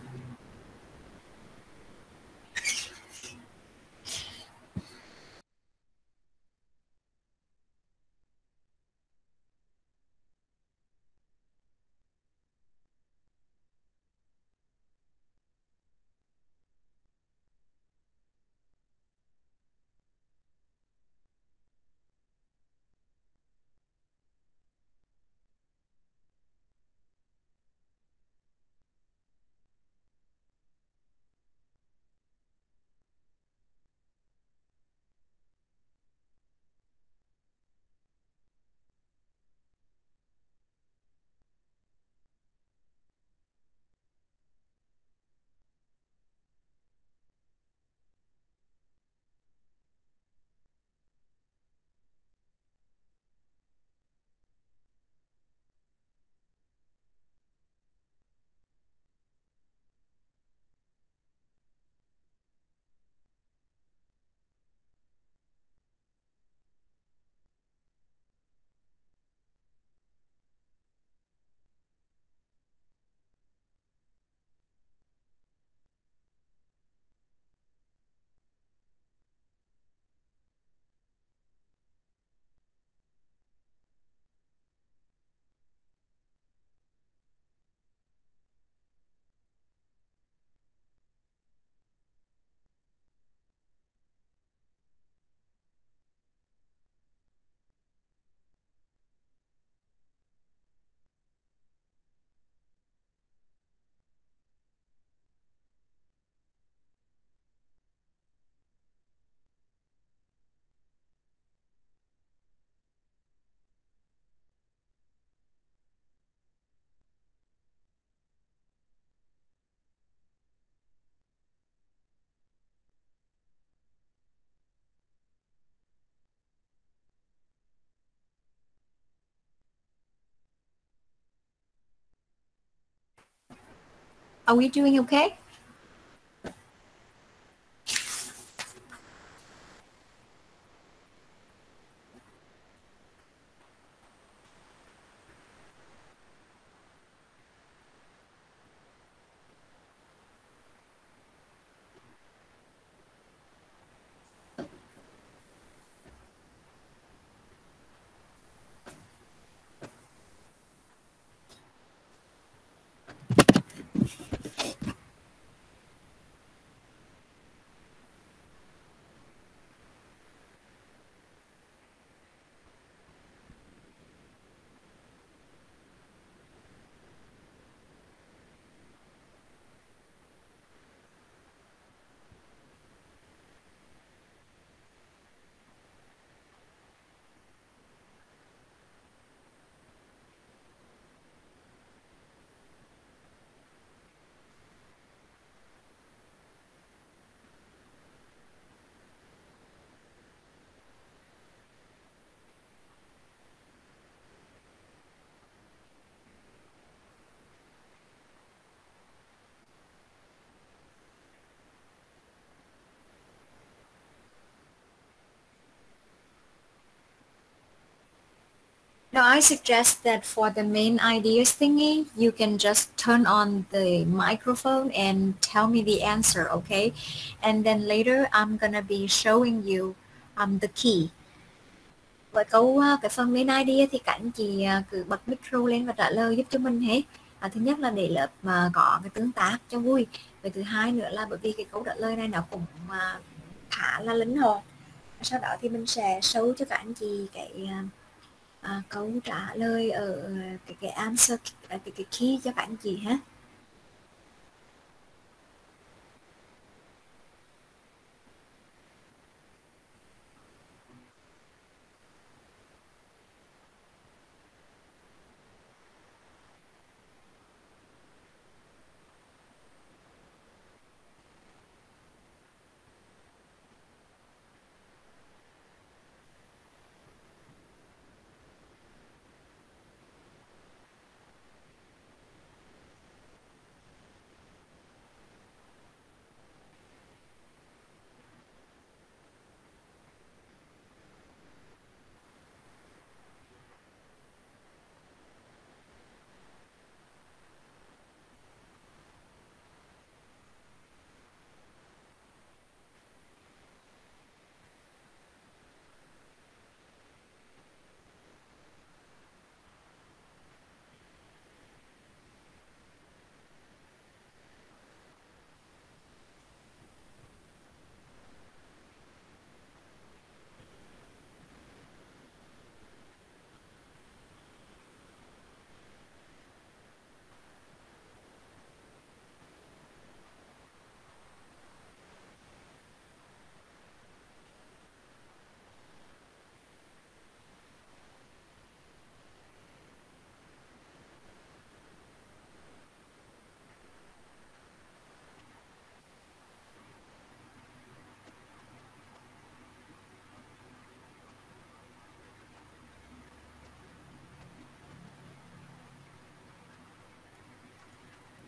Speaker 1: Are we doing okay? Now I suggest that for the main ideas thingy, you can just turn on the microphone and tell me the answer, okay? And then later I'm gonna be showing you um, the key. Với câu cái phần main idea thì các anh chị cứ bật micro lên và trả lời giúp cho mình hết. À, thứ nhất là để lớp mà có cái tương tác cho vui. Và thứ hai nữa là bởi vì cái câu trả lời này nó cũng uh, khá là linh hoạt. Sau đó thì mình sẽ show cho các anh chị cái À, câu trả lời ở cái cái answer cái cái key cho các anh chị ha.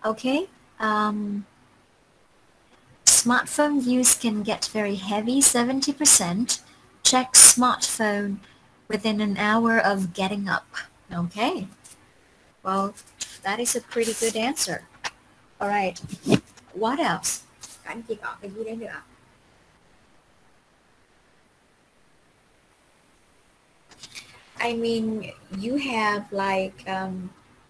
Speaker 1: Okay. Um, smartphone use can get very heavy, seventy percent. Check smartphone within an hour of getting up. Okay. Well, that is a pretty good answer. All right. What else? Các anh chị có cái gì đấy nữa? I mean, you have like, um,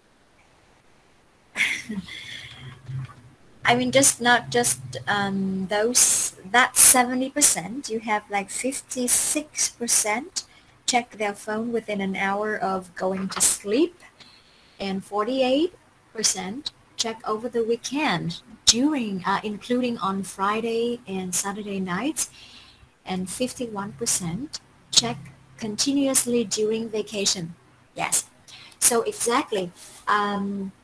Speaker 1: I mean, just not just um, those, that seventy percent, you have like fifty-six percent check their phone within an hour of going to sleep, and forty-eight percent check over the weekend, during, uh, including on Friday and Saturday nights, and fifty-one percent check continuously during vacation. Yes. So exactly. Um,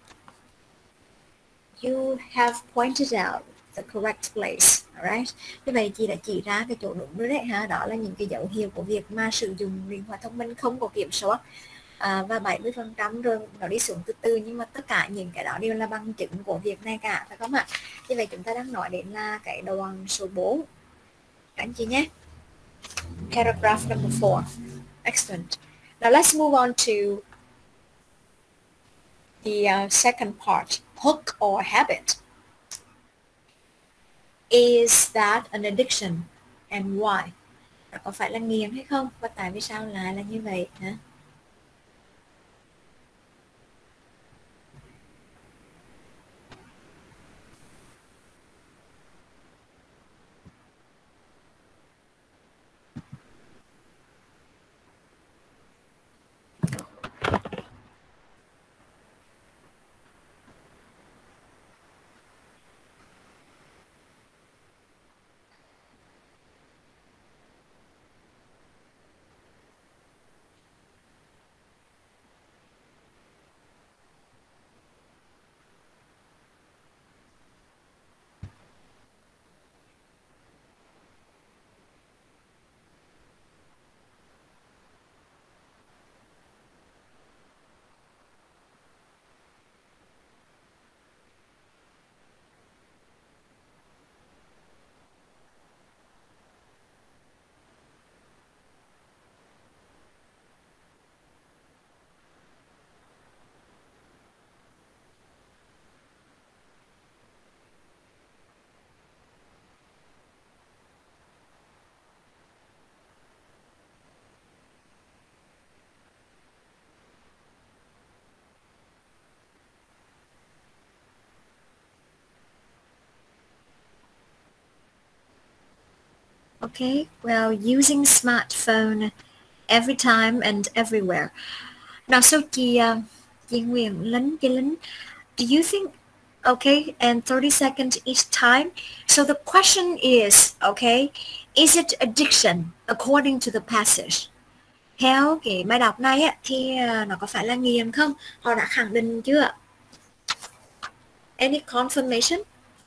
Speaker 1: you have pointed out the correct place. Alright. Như vậy chị đã chỉ ra cái chỗ đúng rồi đấy ha. Đó là những cái dấu hiệu của việc mà sử dụng điện thoại thông minh không có kiểm soát. À, và bảy mươi phần trăm rồi nó đi xuống từ từ, nhưng mà tất cả những cái đó đều là bằng chứng của việc này cả, phải không ạ? Như vậy chúng ta đang nói đến là cái đoạn số bốn. Các anh chị nhé. Paragraph number four. Excellent. Now let's move on to the uh, second part. Hook or habit. Is that an addiction and why? Đó có phải là nghiện hay không? Và tại vì sao lại là như vậy hả? Okay, well, using smartphone every time and everywhere. Now, so chị, uh, chị Nguyễn Lính, chị Lính, do you think, okay, and thirty seconds each time? So the question is, okay, is it addiction according to the passage? Theo cái bài đọc này á, thì uh, nó có phải là nghiện không? Họ đã khẳng định chưa? Any confirmation?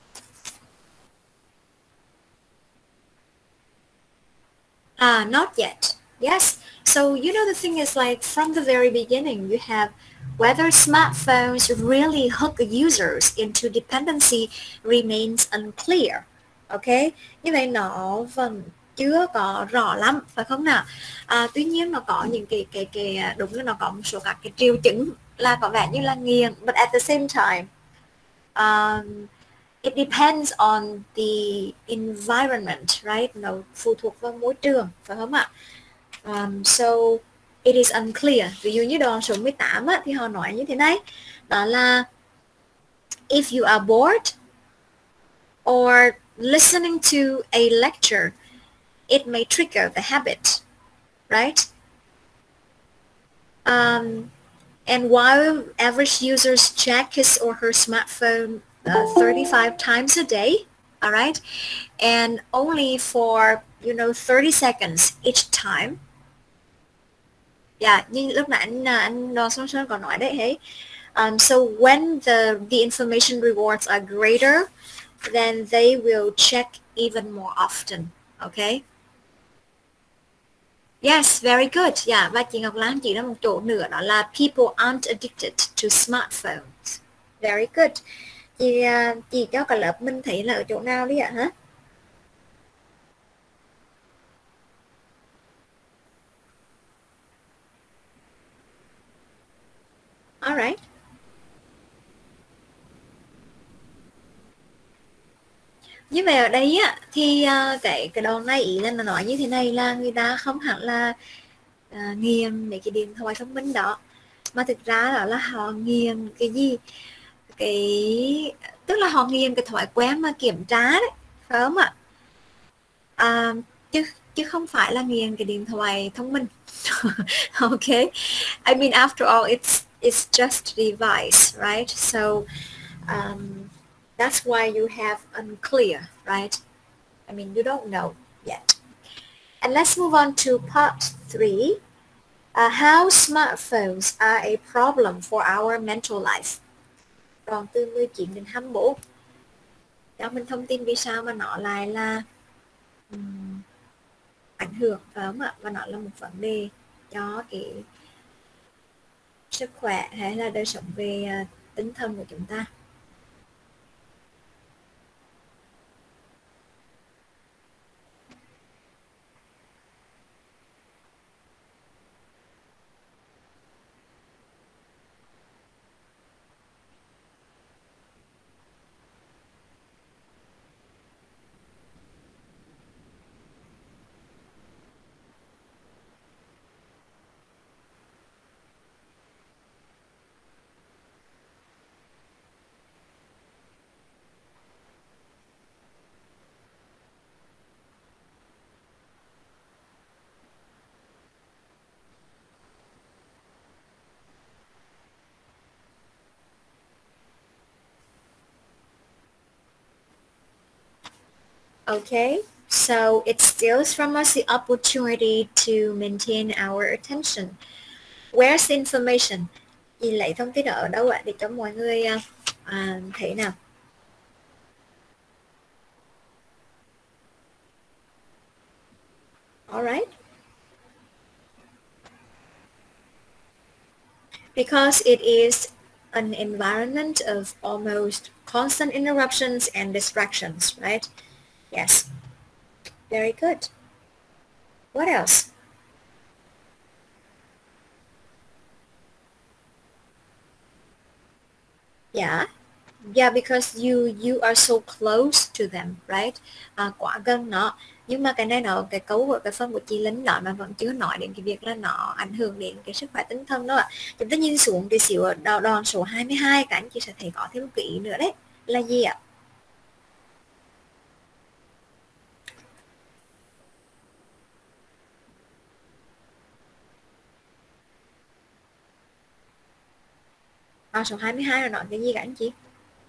Speaker 1: Ah, not yet. Yes. So, you know, the thing is like from the very beginning, you have whether smartphones really hook users into dependency remains unclear. Okay. Như vậy nó vẫn chưa có rõ lắm, phải không nào? À, tuy nhiên nó có những cái, cái, cái, đúng là nó có một số các cái triệu chứng là có vẻ như là nghiện. But at the same time, um, it depends on the environment, right? Nó phụ thuộc vào môi trường, phải không ạ? Um, so it is unclear. Ví dụ như đoạn số mười tám á, thì họ nói như thế này, đó là if you are bored or listening to a lecture, it may trigger the habit, right? Um, and while average users check his or her smartphone uh, thirty-five times a day, all right, and only for, you know, thirty seconds each time. Yeah, như lúc nãy anh anh Đoàn Xuân Sơn còn nói đấy, hey. Um, so when the the information rewards are greater, then they will check even more often. Okay. Yes, very good. Yeah, và chị Ngọc Lan chỉ ra một chỗ nữa, đó là people aren't addicted to smartphones. Very good. Chị chị cho cả lớp mình thấy là ở chỗ nào đi ạ hả? Alright. Như vậy ở đây á thì uh, cái cái đoạn này ý là nó nói như thế này là người ta không hẳn là uh, nghiền mấy cái điện thoại thông minh đó, mà thực ra đó là họ nghiền cái gì, cái tức là họ nghiền cái thói quen mà kiểm tra đấy, phải không ạ? À, chứ chứ không phải là nghiền cái điện thoại thông minh. Okay, I mean after all it's it's just a device, right? So um, that's why you have unclear, right? I mean you don't know yet. And let's move on to part three. Uh, how smartphones are a problem for our mental life. Đoạn từ mười chín đến hai mươi mốt. Cho mình thông tin vì sao mà nó lại là um, ảnh hưởng, phải không ạ? Và nó là một vấn đề cho cái sức khỏe hay là đời sống về uh, tinh thần của chúng ta. Okay, so it steals from us the opportunity to maintain our attention. Where's the information? Chị lấy thông tin ở đâu ạ để cho mọi người uh, uh, thấy nào? All right. Because it is an environment of almost constant interruptions and distractions, right? Yes. Very good. What else? Yeah. Yeah, because you you are so close to them, right? À, quá gần nó. Nhưng mà cái này nó cái cấu của cái phần của chị Linh nói mà vẫn chưa nói đến cái việc là nó ảnh hưởng đến cái sức khỏe tinh thần đó ạ. Chúng ta nhìn xuống cái xíu ở đòn, đòn số hai mươi hai, các anh chị sẽ thấy có thêm một cái ý nữa đấy. Là gì ạ? À, số hai mươi hai là nói cái gì các anh chị?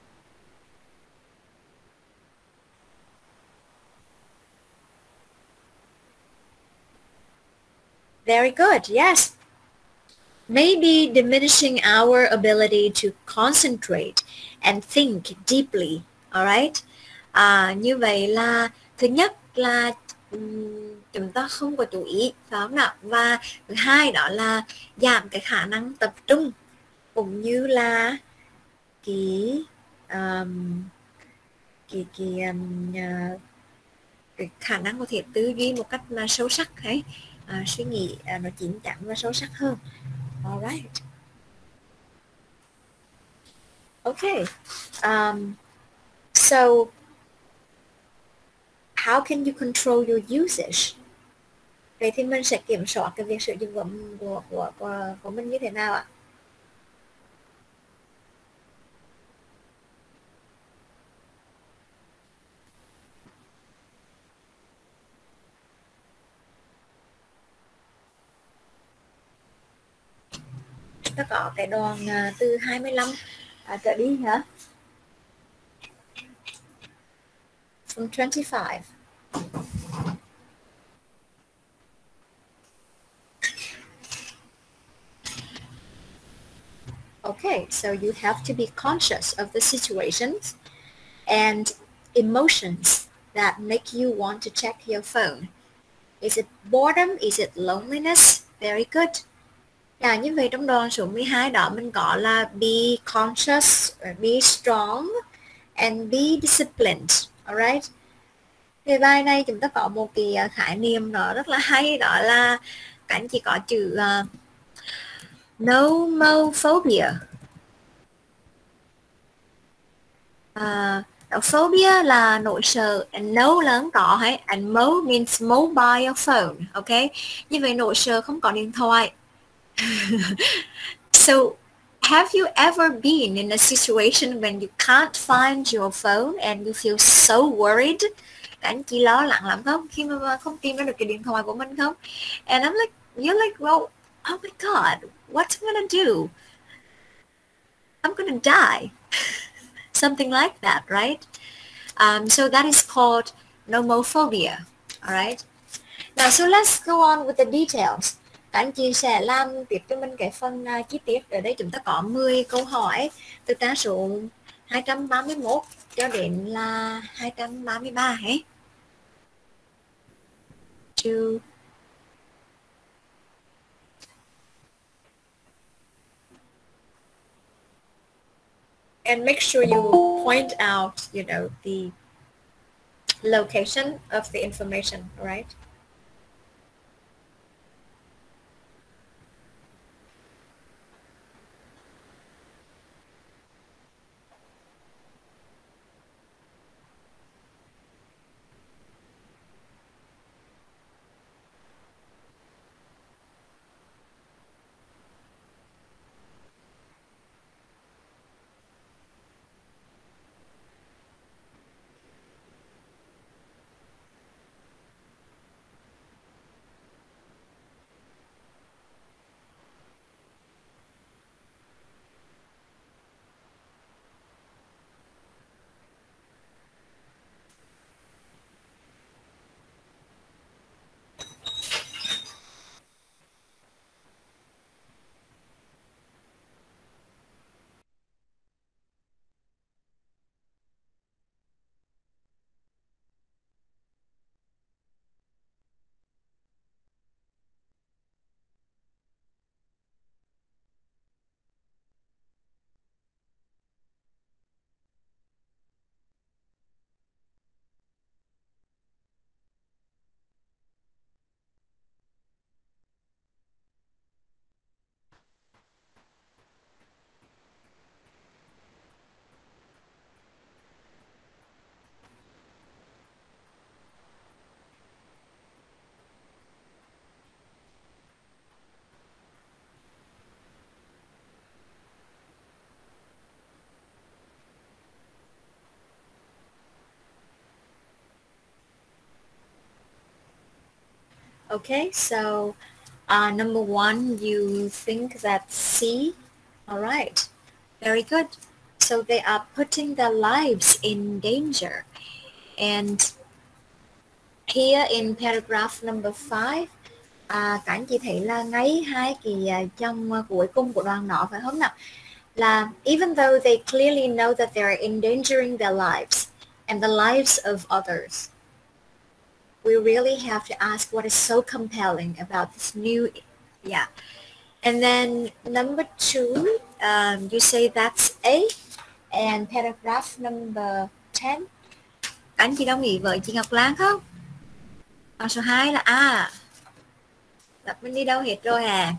Speaker 1: Very good, yes. Maybe diminishing our ability to concentrate and think deeply, alright? À, như vậy là thứ nhất là um, chúng ta không có chú ý, phải không nào? Và thứ hai đó là giảm cái khả năng tập trung, cũng như là cái um, cái cái, um, uh, cái khả năng có thể tư duy một cách là sâu sắc ấy. À, suy nghĩ à, nó chín chắn và sâu sắc hơn. Alright. Okay. Um, so, how can you control your usage? Vậy thì mình sẽ kiểm soát cái việc sử dụng của của của, của, của mình như thế nào ạ? Nó có cái đoạn uh, từ hai mươi lăm uh, trở đi hả? From twenty-five. Okay, so you have to be conscious of the situations and emotions that make you want to check your phone. Is it boredom? Is it loneliness? Very good. Dạ, như vậy trong đoạn số mười hai đó mình có là be conscious, be strong, and be disciplined. Alright. Thì bài này chúng ta có một cái khái niệm nó rất là hay, đó là các anh chị có chữ uh, nomophobia. Uh, phobia là nỗi sợ, and no là không có hay, and mo means mobile phone. Ok, như vậy nỗi sợ không có điện thoại. So have you ever been in a situation when you can't find your phone and you feel so worried? Các anh chị lo lắng lắm không khi mà không tìm ra được cái điện thoại của mình không? And I'm like, you're like, well, oh my god, what's I'm gonna do? I'm gonna die. Something like that, right? Um, so that is called nomophobia. All right. Now, so let's go on with the details. Các anh chị sẽ làm tiếp cho mình cái phần uh, chi tiết. Ở đây chúng ta có mười câu hỏi từ trang số hai trăm ba mươi mốt cho đến là hai trăm ba mươi ba ấy. To and make sure you point out, you know, the location of the information, right? Okay, so uh, number one, you think that's C. All right, very good. So they are putting their lives in danger. And here in paragraph number five, à, các anh chị thấy là ngay hai cái dòng uh, cuối cùng của đoạn đó phải không nào? Là even though they clearly know that they are endangering their lives and the lives of others, we really have to ask what is so compelling about this new, yeah. And then number two, um, you say that's A, and paragraph number ten. Các anh chị đồng ý với chị Ngọc Lan không? Còn số hai là A. Đọc mình đi đâu hết rồi à?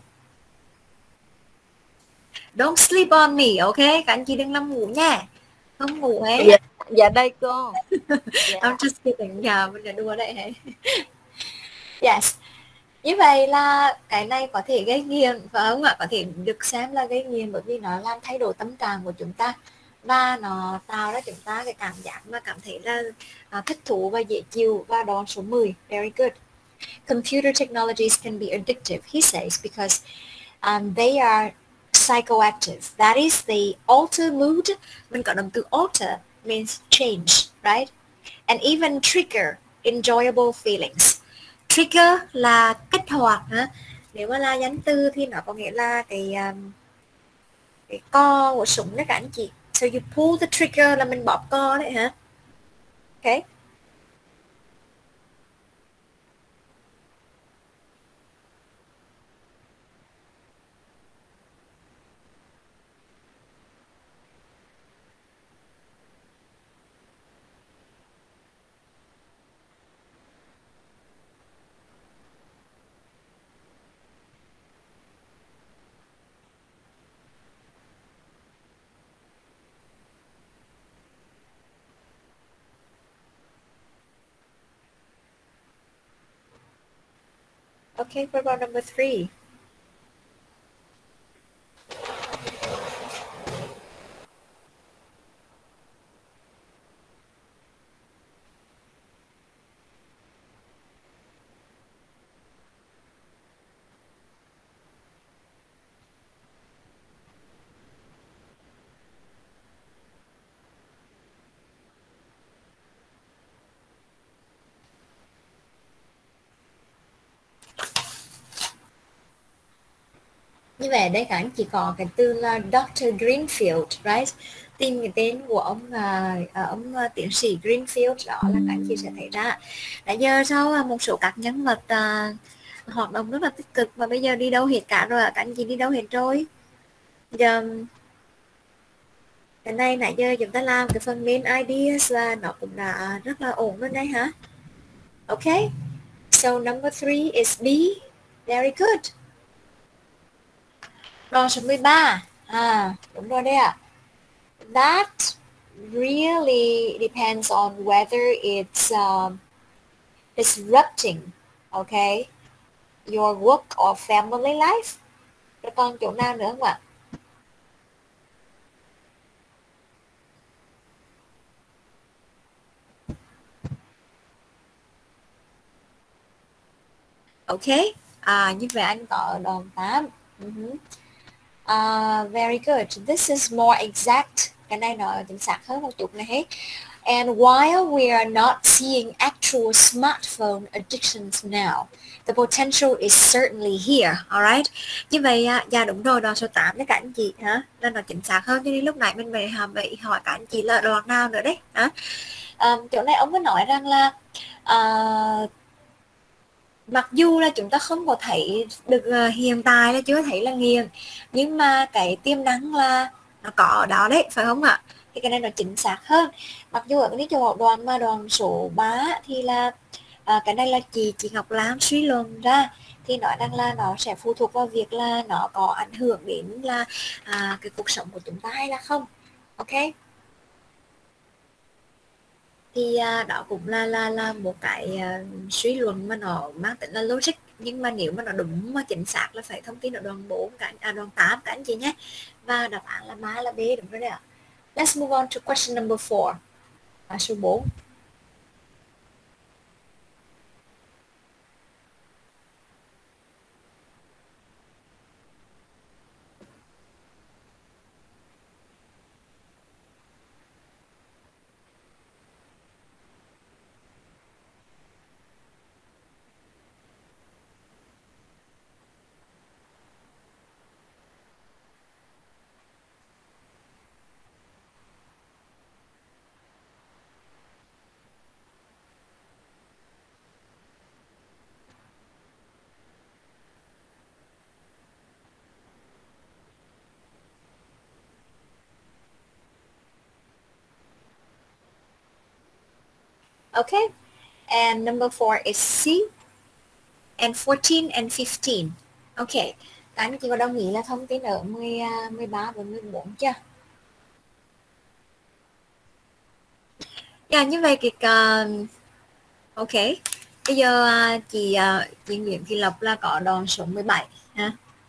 Speaker 1: Don't sleep on me, ok? Các anh chị đừng nằm ngủ nha. Không ngủ ấy.
Speaker 6: Dạ, dạ đây cô.
Speaker 1: Dạ. I'm just kidding. Dạ, mình là đùa đấy hả? Yes. Như vậy là cái này có thể gây nghiện, phải không ạ? Có thể được xem là gây nghiện bởi vì nó làm thay đổi tâm trạng của chúng ta và nó tạo ra chúng ta cái cảm giác mà cảm thấy là uh, thích thú và dễ chịu. Và đó số mười, very good. Computer technologies can be addictive, he says, because um, they are psychoactive. That is, they alter mood. Mình có động từ alter means change, right? And even trigger enjoyable feelings. Trigger là kích hoạt hả? Nếu mà là danh từ thì nó có nghĩa là cái um, cái co của súng đấy các anh chị. So you pull the trigger là mình bóp co đấy hả? Okay. Okay, what about number three? Như vậy đây các anh chỉ có cái từ là doctor Greenfield, right? Tìm cái tên của ông uh, ông uh, tiến sĩ Greenfield, đó là các anh chị sẽ thấy ra. Nãy giờ sau uh, một số các nhân vật uh, hoạt động rất là tích cực và bây giờ đi đâu hết cả rồi, các anh chị đi đâu hết rồi? Giờ cái này nãy giờ chúng ta làm cái phần main ideas là nó cũng đã rất là ổn rồi đấy hả? Okay, so number three is B. Very good. Rồi số mười ba. À, đúng rồi đấy ạ. That really depends on whether it's um, disrupting, okay, your work or family life. Rồi còn chỗ nào nữa không ạ? Okay, à, như vậy anh có đoạn tám. Uh-huh. Uh, very good. This is more exact. Cái này nó chính xác hơn một chút này hết. And while we are not seeing actual smartphone addictions now, the potential is certainly here. Alright. Như vậy, dạ đúng rồi, đoạn số tám đấy các anh chị hả? Là nó chính xác hơn. Cho nên lúc nãy mình phải vậy hỏi các anh chị là đoạn nào nữa đấy hả? Um, chỗ này ông có nói rằng là uh, mặc dù là chúng ta không có thấy được uh, hiện tại là chưa thấy là nghiện, nhưng mà cái tiềm năng là nó có ở đó đấy, phải không ạ? Thì cái này nó chính xác hơn. Mặc dù ở cái chỗ đoạn mà đoạn số ba thì là uh, cái này là chị chị Ngọc Lam suy luận ra, thì nói rằng là nó sẽ phụ thuộc vào việc là nó có ảnh hưởng đến là uh, cái cuộc sống của chúng ta hay là không. Ok, thì uh, đó cũng là là là một cái uh, suy luận mà nó mang tính là logic, nhưng mà nếu mà nó đúng mà chính xác là phải thông tin ở đoạn bốn cả à, đoạn tám các anh chị nhé, và đáp án là A là B, đúng rồi đấy ạ. Let's move on to question number four. À, số bốn. Okay, and number four is C, and fourteen and fifteen. Okay, các anh chị có đồng ý là thông tin ở mười, mười ba và mười bốn chưa? Dạ, yeah, như vậy cái uh, ok, bây giờ uh, chị uh, chị Nguyễn Thị Lộc là có đoạn số mười bảy ha.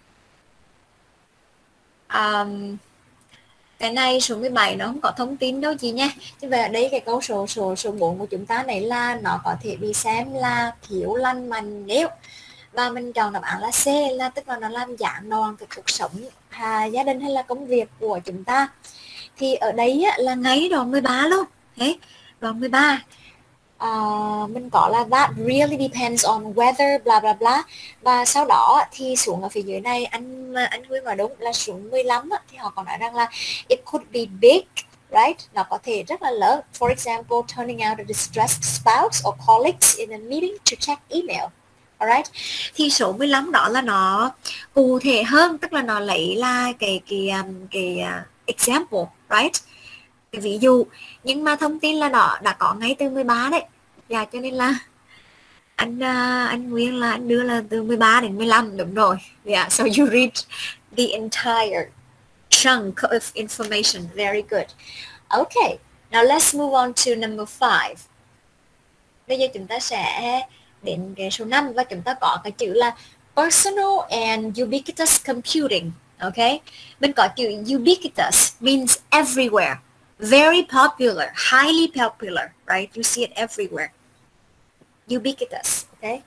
Speaker 1: Um, cái này số mười bảy nó không có thông tin đâu chị nhé. Như vậy ở đây cái câu số số số bốn của chúng ta này là nó có thể bị xem là thiếu lành mạnh nếu, và mình chọn đáp án là C, là tức là nó làm gián đoạn cái cuộc sống à, gia đình hay là công việc của chúng ta. Thì ở đây á, là ngay đoạn mười ba luôn. Thế đoạn mười ba uh, mình có là that really depends on whether bla bla bla, và sau đó thì xuống ở phía dưới này anh anh Nguyên nói đúng là xuống mười lăm á, thì họ còn nói rằng là it could be big, right? Nó có thể rất là lớn. For example, turning out a distressed spouse or colleagues in a meeting to check email. Alright. Thì số mười lăm đó là nó cụ thể hơn, tức là nó lấy là cái cái um, cái uh, example, right? Cái ví dụ, nhưng mà thông tin là nó đã có ngay từ mười ba đấy. Dạ, cho nên là anh uh, anh Nguyên là anh đưa là từ mười ba đến mười lăm, đúng rồi. Yeah, so you read the entire chunk of information. Very good. Okay, now let's move on to number five. Bây giờ chúng ta sẽ đến cái số năm và chúng ta có cái chữ là personal and ubiquitous computing. Okay, mình có chữ ubiquitous means everywhere, very popular, highly popular, right? You see it everywhere. Ubiquitous. Okay.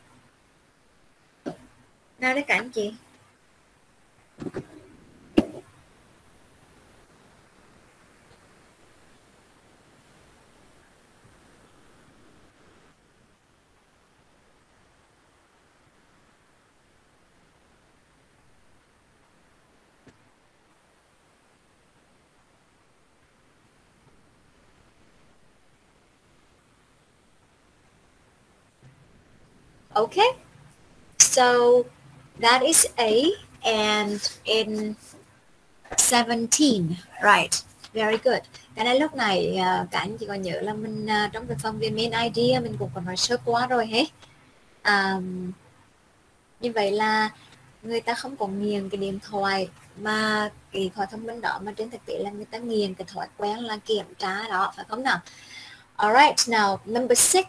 Speaker 1: Nào đấy các anh chị. Okay, so that is A, and in seventeen, right, very good. Cái này lúc này uh, các anh chỉ còn nhớ là mình uh, trong cái phần về main idea mình cũng còn nói sơ qua rồi hết. Um, như vậy là người ta không còn nghiền cái điện thoại mà cái điện thoại thông minh đó, mà trên thực tế là người ta nghiền cái thói quen là kiểm tra đó, phải không nào? Alright, now number six.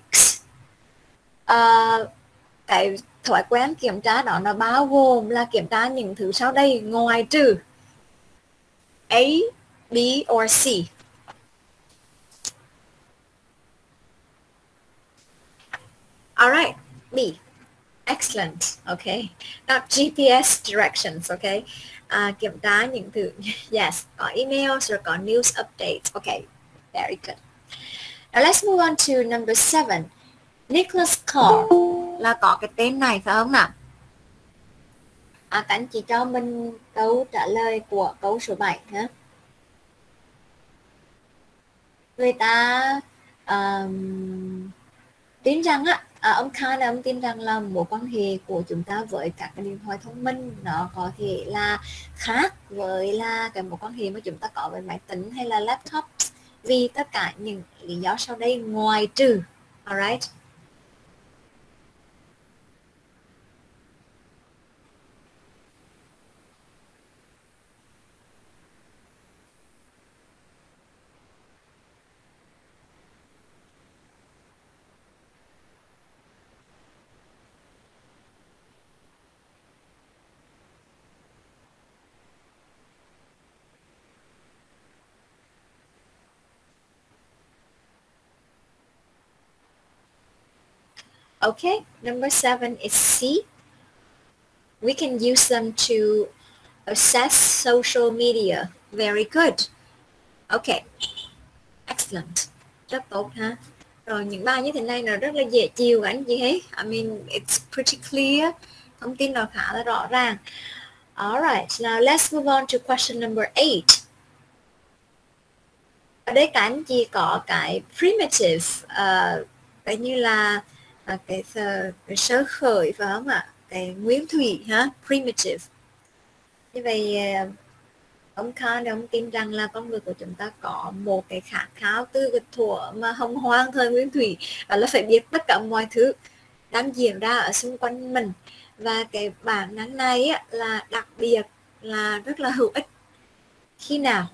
Speaker 1: Uh, cái thói quen kiểm tra đó nó bao gồm là kiểm tra những thứ sau đây ngoài trừ A, B or C. Alright, B. Excellent. Okay. Not G P S directions. Okay. Uh, kiểm tra những thứ. Yes. Có emails rồi có news updates. Okay. Very good. Now let's move on to number seven. Nicholas Carr là có cái tên này phải không nào? À, các anh chị cho mình câu trả lời của câu số bảy ha. Người ta um, tin rằng á, à, ông Khan ông tin rằng là mối quan hệ của chúng ta với các cái điện thoại thông minh nó có thể là khác với là cái mối quan hệ mà chúng ta có với máy tính hay là laptop, vì tất cả những lý do sau đây ngoài trừ. Alright. Okay, number seven is C. We can use them to access social media. Very good. Okay, excellent. Rất tốt ha. Rồi những bài như thế này nó rất là dễ chịu các anh chị thấy. I mean, it's pretty clear. Thông tin nó khá là rõ ràng. Alright, now let's move on to question number eight. Ở đây các anh chị có cái primitive, uh, cái như là À, cái, cái sơ khởi phải không ạ? Cái nguyên thủy ha, primitive. Như vậy ông Khan ông tin rằng là con người của chúng ta có một cái khát khao từ cái thuở mà hồng hoang thời nguyên thủy, đó là phải biết tất cả mọi thứ đang diễn ra ở xung quanh mình, và cái bản năng này á, là đặc biệt là rất là hữu ích khi nào?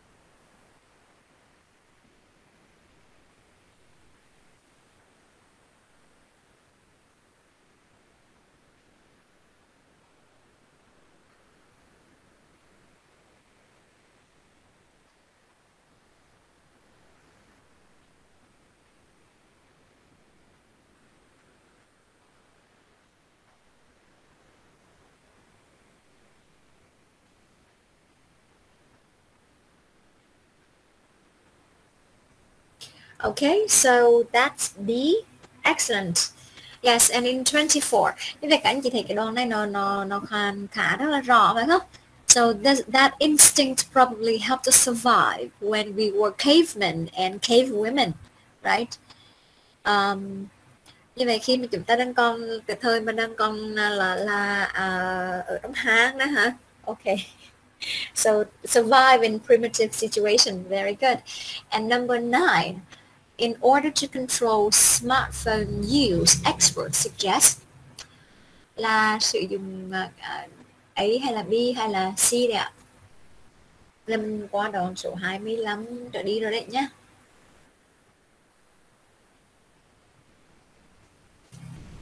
Speaker 1: Okay, so that's B. Excellent. Yes, and in twenty-four. Như vậy các anh chị thấy cái đoạn này nó nó nó khá, khá rất là rõ phải không? So that, that instinct probably helped us survive when we were cavemen and cave women, right? Um, như vậy khi mà chúng ta đang còn cái thời mà đang còn là là uh, ở trong hang đó hả? Okay. So survive in primitive situation. Very good. And number nine. In order to control smartphone use, experts suggest là sử dụng uh, A hay là B hay là C đấy ạ. Là mình qua đoạn số hai mươi lăm trở đi rồi đấy nhé.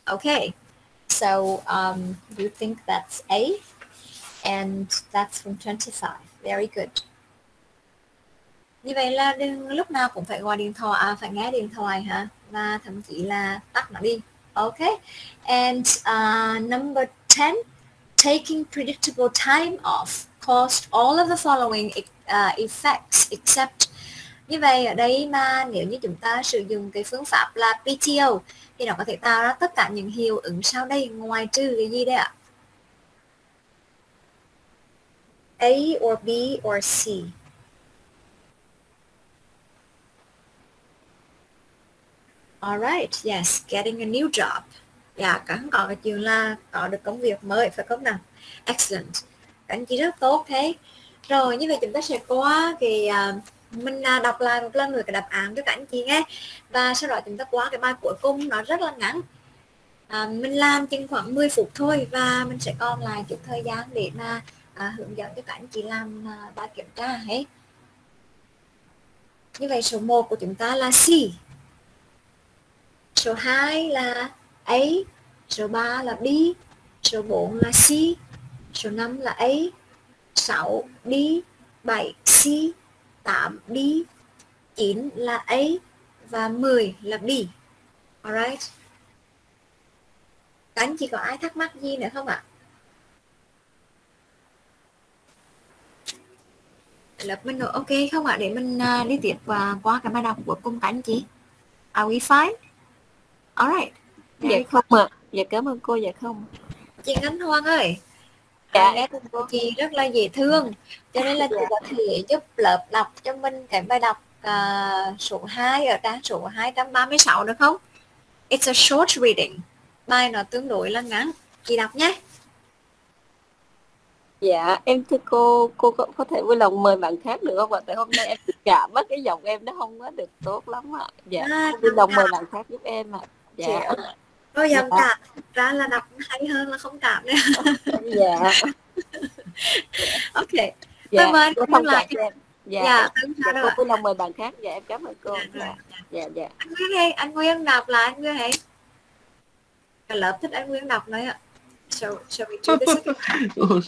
Speaker 1: Okay, so um, you think that's A, and that's from twenty-five. Very good. Như vậy là đừng lúc nào cũng phải gọi điện thoại, à, phải nghe điện thoại hả? Và thậm chí là tắt nó đi. Okay. And uh, number ten, taking predictable time off caused all of the following uh, effects except. Như vậy ở đây mà nếu như chúng ta sử dụng cái phương pháp là P T O thì nó có thể tạo ra tất cả những hiệu ứng sau đây ngoài trừ cái gì đây ạ? A or B or C? Alright, yes, getting a new job. Dạ, các anh có cái chuyện là có được công việc mới, phải không nào? Excellent. Các anh chị rất tốt thế. Rồi, như vậy chúng ta sẽ qua cái... Uh, mình uh, đọc lại một lần nữa cái đáp án cho các anh chị nghe. Và sau đó chúng ta qua cái bài cuối cùng, nó rất là ngắn. Uh, mình làm chừng khoảng mười phút thôi. Và mình sẽ còn lại chút thời gian để mà uh, hướng dẫn cho các anh chị làm uh, bài kiểm tra hết. Như vậy số một của chúng ta là C. Số hai là A, số ba là B, số bốn là C, số năm là A, sáu D, bảy C, tám D, chín là A và mười là B. Alright. Các anh chị có ai thắc mắc gì nữa không ạ? Lớp mình ok không ạ? Để mình uh, đi tiếp và qua cái bài đọc của cùng các anh chị. Are we fine? Alright.
Speaker 6: Dạ không ạ. À. Dạ cảm ơn cô. Dạ không.
Speaker 1: Chị Ngân Hoàng ơi,
Speaker 6: dạ.
Speaker 1: À, nghe cô chị rất là dễ thương, cho nên là chị có thể giúp lớp đọc cho mình cái bài đọc uh, số hai ở trang số hai trăm ba mươi sáu được không? It's a short reading. Bài nó tương đối là ngắn. Chị đọc nhé.
Speaker 6: Dạ em thưa cô, cô có, có thể vui lòng mời bạn khác được không ạ? Tại hôm nay em bị cảm á, cái giọng em nó không có được tốt lắm ạ. Dạ à, vui lòng mời bạn khác giúp em ạ. Dạ.
Speaker 1: Có giọng dạ. Cảm ra là đọc hay hơn là không cảm nữa.
Speaker 6: Dạ.
Speaker 1: Ok.
Speaker 6: Dạ.
Speaker 1: Cảm ơn
Speaker 6: cô
Speaker 1: lại.
Speaker 6: Em. Dạ.
Speaker 1: Dạ,
Speaker 6: dạ cô vui lòng mời bạn khác. Dạ em cảm ơn cô. Dạ. Dạ dạ.
Speaker 1: Anh Nguyên ơi, anh Nguyên đọc là anh Nguyên hãy. Cả lớp thích anh Nguyên đọc nói ạ. So, shall we do this?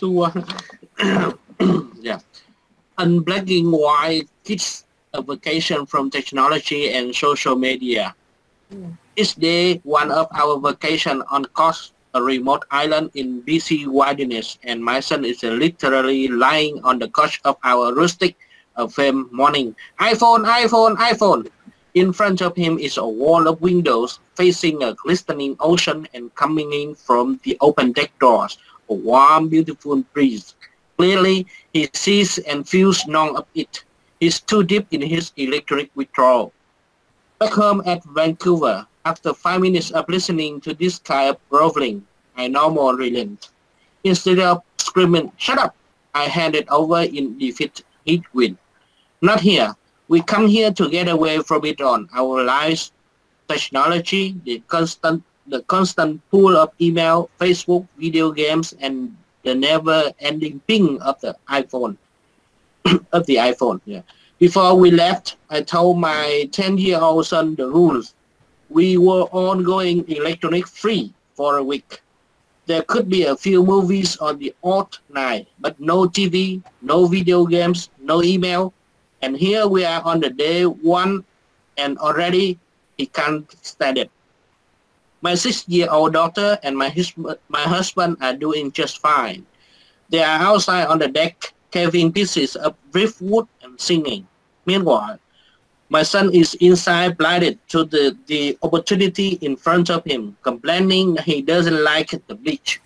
Speaker 2: Yeah. Unblacking why kids a vacation from technology and social media. Mm. Each day, one of our vacation on coast, a remote island in B C wilderness, and my son is literally lying on the couch of our rustic uh, farm morning. iPhone, iPhone, iPhone. In front of him is a wall of windows facing a glistening ocean, and coming in from the open deck doors, a warm, beautiful breeze. Clearly, he sees and feels none of it. He's too deep in his electric withdrawal. Back home at Vancouver, after five minutes of listening to this kind of groveling, I no more relent. Instead of screaming, "Shut up!" I hand it over in defeat. Heat win. Not here. We come here to get away from it on our lives, technology, the constant, the constant pool of email, Facebook, video games, and the never-ending ping of the iPhone, of the iPhone. Yeah. Before we left, I told my ten-year-old son the rules. We were all going electronic free for a week. There could be a few movies on the odd night, but no T V, no video games, no email. And here we are on the day one, and already he can't stand it. My six-year-old daughter and my, his, my husband are doing just fine. They are outside on the deck carving pieces of driftwood and singing. Meanwhile, my son is inside blinded to the, the opportunity in front of him, complaining he doesn't like the beach.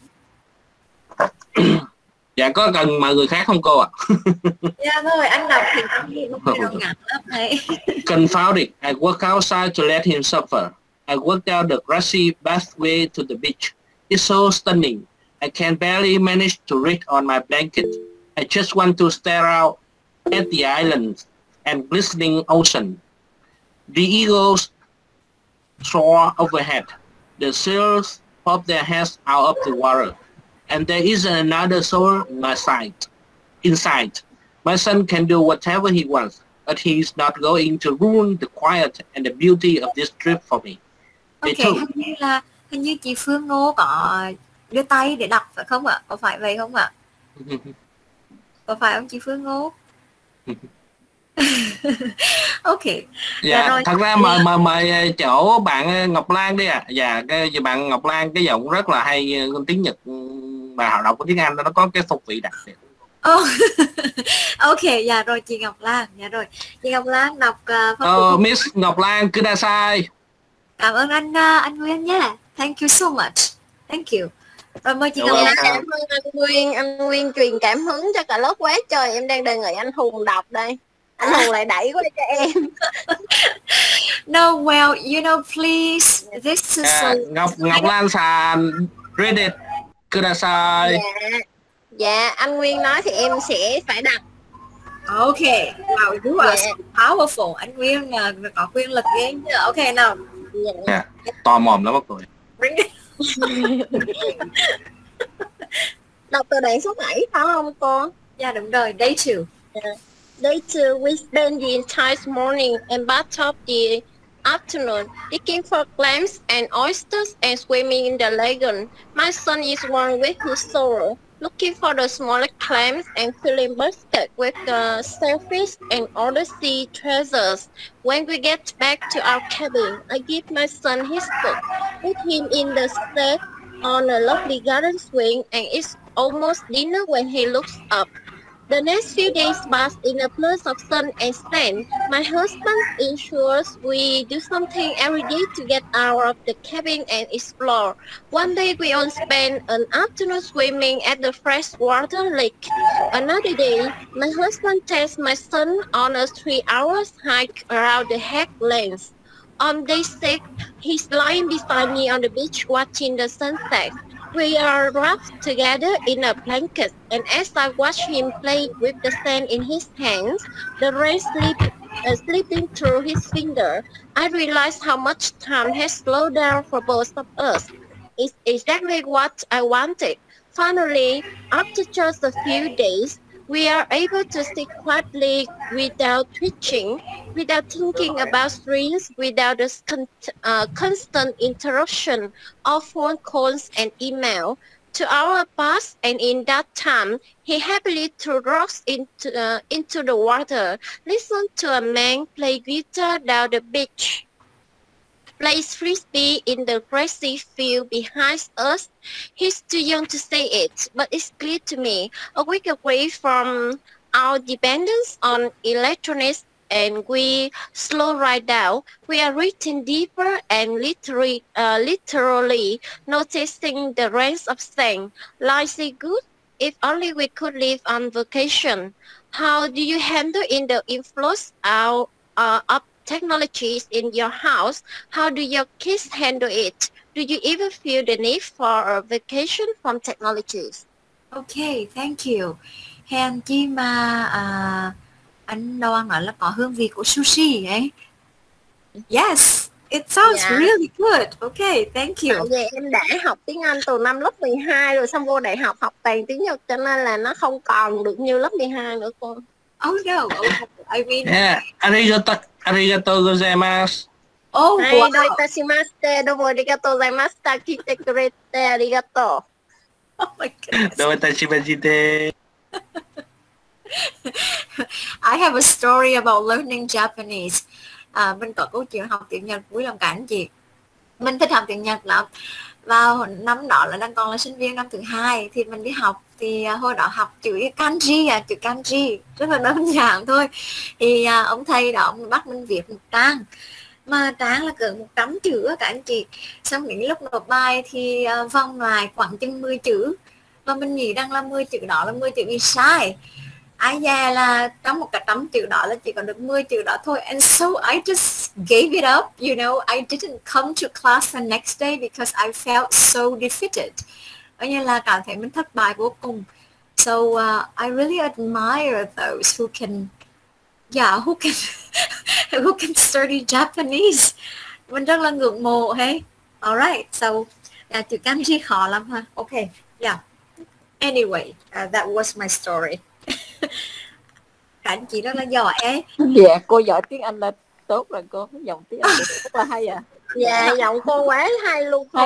Speaker 2: Dạ có cần mời người khác không cô ạ?
Speaker 1: Dạ thôi, anh đọc thì anh đi không phải ngắn lắm đấy.
Speaker 2: Confounded, I walk outside to let him suffer. I walk down the grassy pathway to the beach. It's so stunning. I can barely manage to reach on my blanket. I just want to stare out at the islands and glistening ocean. The eagles soar overhead. The seals pop their heads out of the water. And there is another soul in my sight, inside. My son can do whatever he wants, but he's not going to ruin the quiet and the beauty of this trip for me.
Speaker 1: Ok, hình như là Hình như chị Phương Ngô có đưa tay để đọc phải không ạ? Có phải vậy không ạ? Có phải không chị Phương Ngô? Ok.
Speaker 2: Dạ,
Speaker 1: rồi.
Speaker 2: thật ra mời mời mời chỗ bạn Ngọc Lan đi ạ. À. Dạ, cái bạn Ngọc Lan cái giọng rất là hay, tiếng Nhật mà họ đọc của tiếng Anh nó có cái phong vị đặc biệt.
Speaker 1: Oh. Ok, dạ rồi chị Ngọc Lan, dạ rồi. Chị Ngọc Lan đọc uh,
Speaker 2: Ờ, uh, Miss Ngọc Lan Kudasai.
Speaker 1: Cảm ơn anh uh, anh Nguyên nha. Thank you so much. Thank you. Rồi mời chị Ngọc Lan.
Speaker 6: Cảm ơn anh Nguyên, anh Nguyên truyền cảm hứng cho cả lớp quá trời. Em đang đề nghị anh Hùng đọc đây. Anh Hùng lại đẩy qua cho em.
Speaker 1: No, well, you know, please, this is
Speaker 2: yeah,
Speaker 1: so...
Speaker 2: Ngọc Ngọc Lan san read it Kudasai.
Speaker 6: Dạ. Dạ, anh Nguyên nói thì em sẽ phải đọc.
Speaker 1: Ok, wow, you are
Speaker 6: Yeah.
Speaker 1: so powerful. Anh Nguyên là có quyền lực ghê. Ok, nào.
Speaker 2: Yeah. To mồm lắm mọi người.
Speaker 6: Đọc từ đoạn số bảy phải không cô?
Speaker 1: Dạ đúng rồi, day two.
Speaker 6: Yeah. Day two, we spend the entire morning and part of the afternoon digging for clams and oysters and swimming in the lagoon. My son is one with his sorrow, looking for the smallest clams and filling baskets with the shellfish and other sea treasures. When we get back to our cabin, I give my son his book, put him in the shed on a lovely garden swing, and it's almost dinner when he looks up. The next few days pass in a place of sun and sand. My husband ensures we do something every day to get out of the cabin and explore. One day we all spend an afternoon swimming at the freshwater lake. Another day, my husband takes my son on a three-hour hike around the headlands. On day six, he's lying beside me on the beach watching the sunset. We are wrapped together in a blanket, and as I watch him play with the sand in his hands, the rain slip, uh, slipping through his finger, I realize how much time has slowed down for both of us. It's exactly what I wanted. Finally, after just a few days, we are able to sit quietly without twitching, without thinking about screens, without the con uh, constant interruption of phone calls and email. Two hours passed, and in that time, he happily threw rocks into, uh, into the water, listened to a man play guitar down the beach, plays frisbee in the grassy field behind us. He's too young to say it, but it's clear to me. A week away from our dependence on electronics and we slow right down, we are reaching deeper and literally, uh, literally noticing the rains of sand. Life is good if only we could live on vacation. How do you handle in the influence out, uh, of technologies in your house? How do your kids handle it? Do you even feel the need for a vacation from technologies?
Speaker 1: Okay, thank you. Hèn chi mà à, anh Đâu Anh nói là có hương vị của sushi ấy. Yes, it sounds
Speaker 6: Yeah.
Speaker 1: really good. Okay, thank you.
Speaker 6: Tại vì em đã học tiếng Anh từ năm lớp mười hai rồi, xong vô đại học học toàn tiếng Nhật, cho nên là nó không còn được như lớp mười hai nữa cô.
Speaker 1: Oh no, okay. I mean,
Speaker 2: Yeah, arigato, arigato gozaimasu.
Speaker 1: oh
Speaker 6: Hai
Speaker 1: wow.
Speaker 6: đôi tashimashite, domo arigatou gozaimashita, kite kurete arigato.
Speaker 1: Oh my goodness.
Speaker 2: Domitashimajite.
Speaker 1: I have a story about learning Japanese. À, mình có câu chuyện học tiếng Nhật vui lòng cả anh chị. Mình thích học tiếng Nhật lắm. Vào năm đó là đang còn là sinh viên năm thứ hai thì mình đi học thì uh, hồi đó học chữ kanji à, chữ kanji rất là đơn giản thôi. Thì uh, ông thầy đó ông bắt mình viết một trang, mà trang là cỡ một trăm chữ á cả anh chị. Xong đến lúc nộp bài thì uh, vòng lại khoảng chừng mười chữ, và mình nghĩ rằng là mười chữ đó là mười chữ bị sai. Ai dè là trong một cái trăm chữ đó là chỉ còn được mười chữ đó thôi. And so I just gave it up, you know. I didn't come to class the next day because I felt so defeated. Coi như là cảm thấy mình thất bại vô cùng. So uh, I really admire those who can, yeah, who can, who can study Japanese. Mình rất là ngưỡng mộ, hey. Alright, so yeah, chữ kanji khó lắm ha. Okay, yeah. Anyway, uh, that was my story. Các anh chị rất là giỏi ấy.
Speaker 6: Dạ, cô giỏi tiếng Anh là tốt rồi cô, giọng tiếng Anh rất là hay à. Dạ, giọng cô quá hay luôn cô.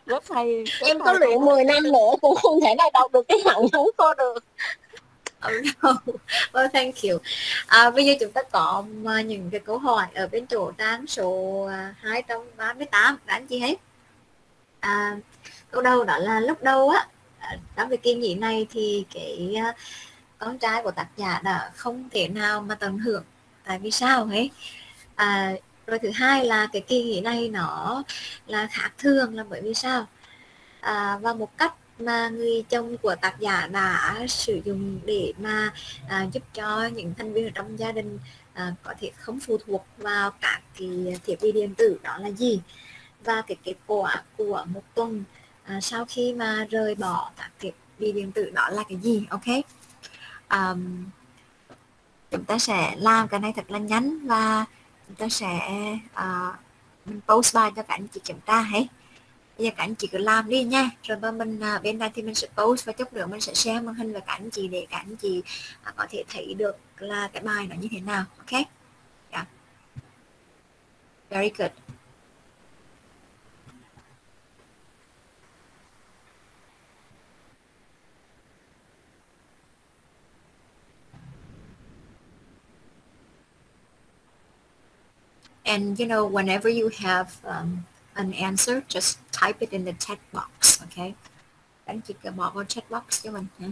Speaker 4: Rất hay. Rất
Speaker 6: Em có
Speaker 4: hay.
Speaker 6: luyện mười năm nữa cũng không thể nào đọc được cái hạnh phúc cô được.
Speaker 1: Oh no. Well, thank you. À, bây giờ chúng ta có uh, những cái câu hỏi ở bên chỗ trang số uh, hai trăm ba mươi tám các anh chị hết. À, câu đầu đó là lúc đầu á, trong cái kỳ nghỉ này thì cái uh, con trai của tác giả đã không thể nào mà tận hưởng, tại vì sao ấy. À, rồi thứ hai là cái kỳ nghỉ này nó là khác thường là bởi vì sao. À, và một cách mà người chồng của tác giả đã sử dụng để mà à, giúp cho những thành viên ở trong gia đình à, có thể không phụ thuộc vào các cái thiết bị điện tử đó là gì, và cái kết quả của một tuần à, sau khi mà rời bỏ các thiết bị điện tử đó là cái gì. Ok. Um, chúng ta sẽ làm cái này thật là nhanh và chúng ta sẽ uh, mình post bài cho các anh chị kiểm tra hết. Bây giờ các anh chị cứ làm đi nha, rồi mà mình uh, bên đây thì mình sẽ post và chút nữa mình sẽ share màn hình với các anh chị để các anh chị uh, có thể thấy được là cái bài nó như thế nào. Ok. Yeah. Very good. And you know, whenever you have um, an answer, just type it in the chat box. Okay. Các anh chị cứ bỏ vào chat box cho mình nhé.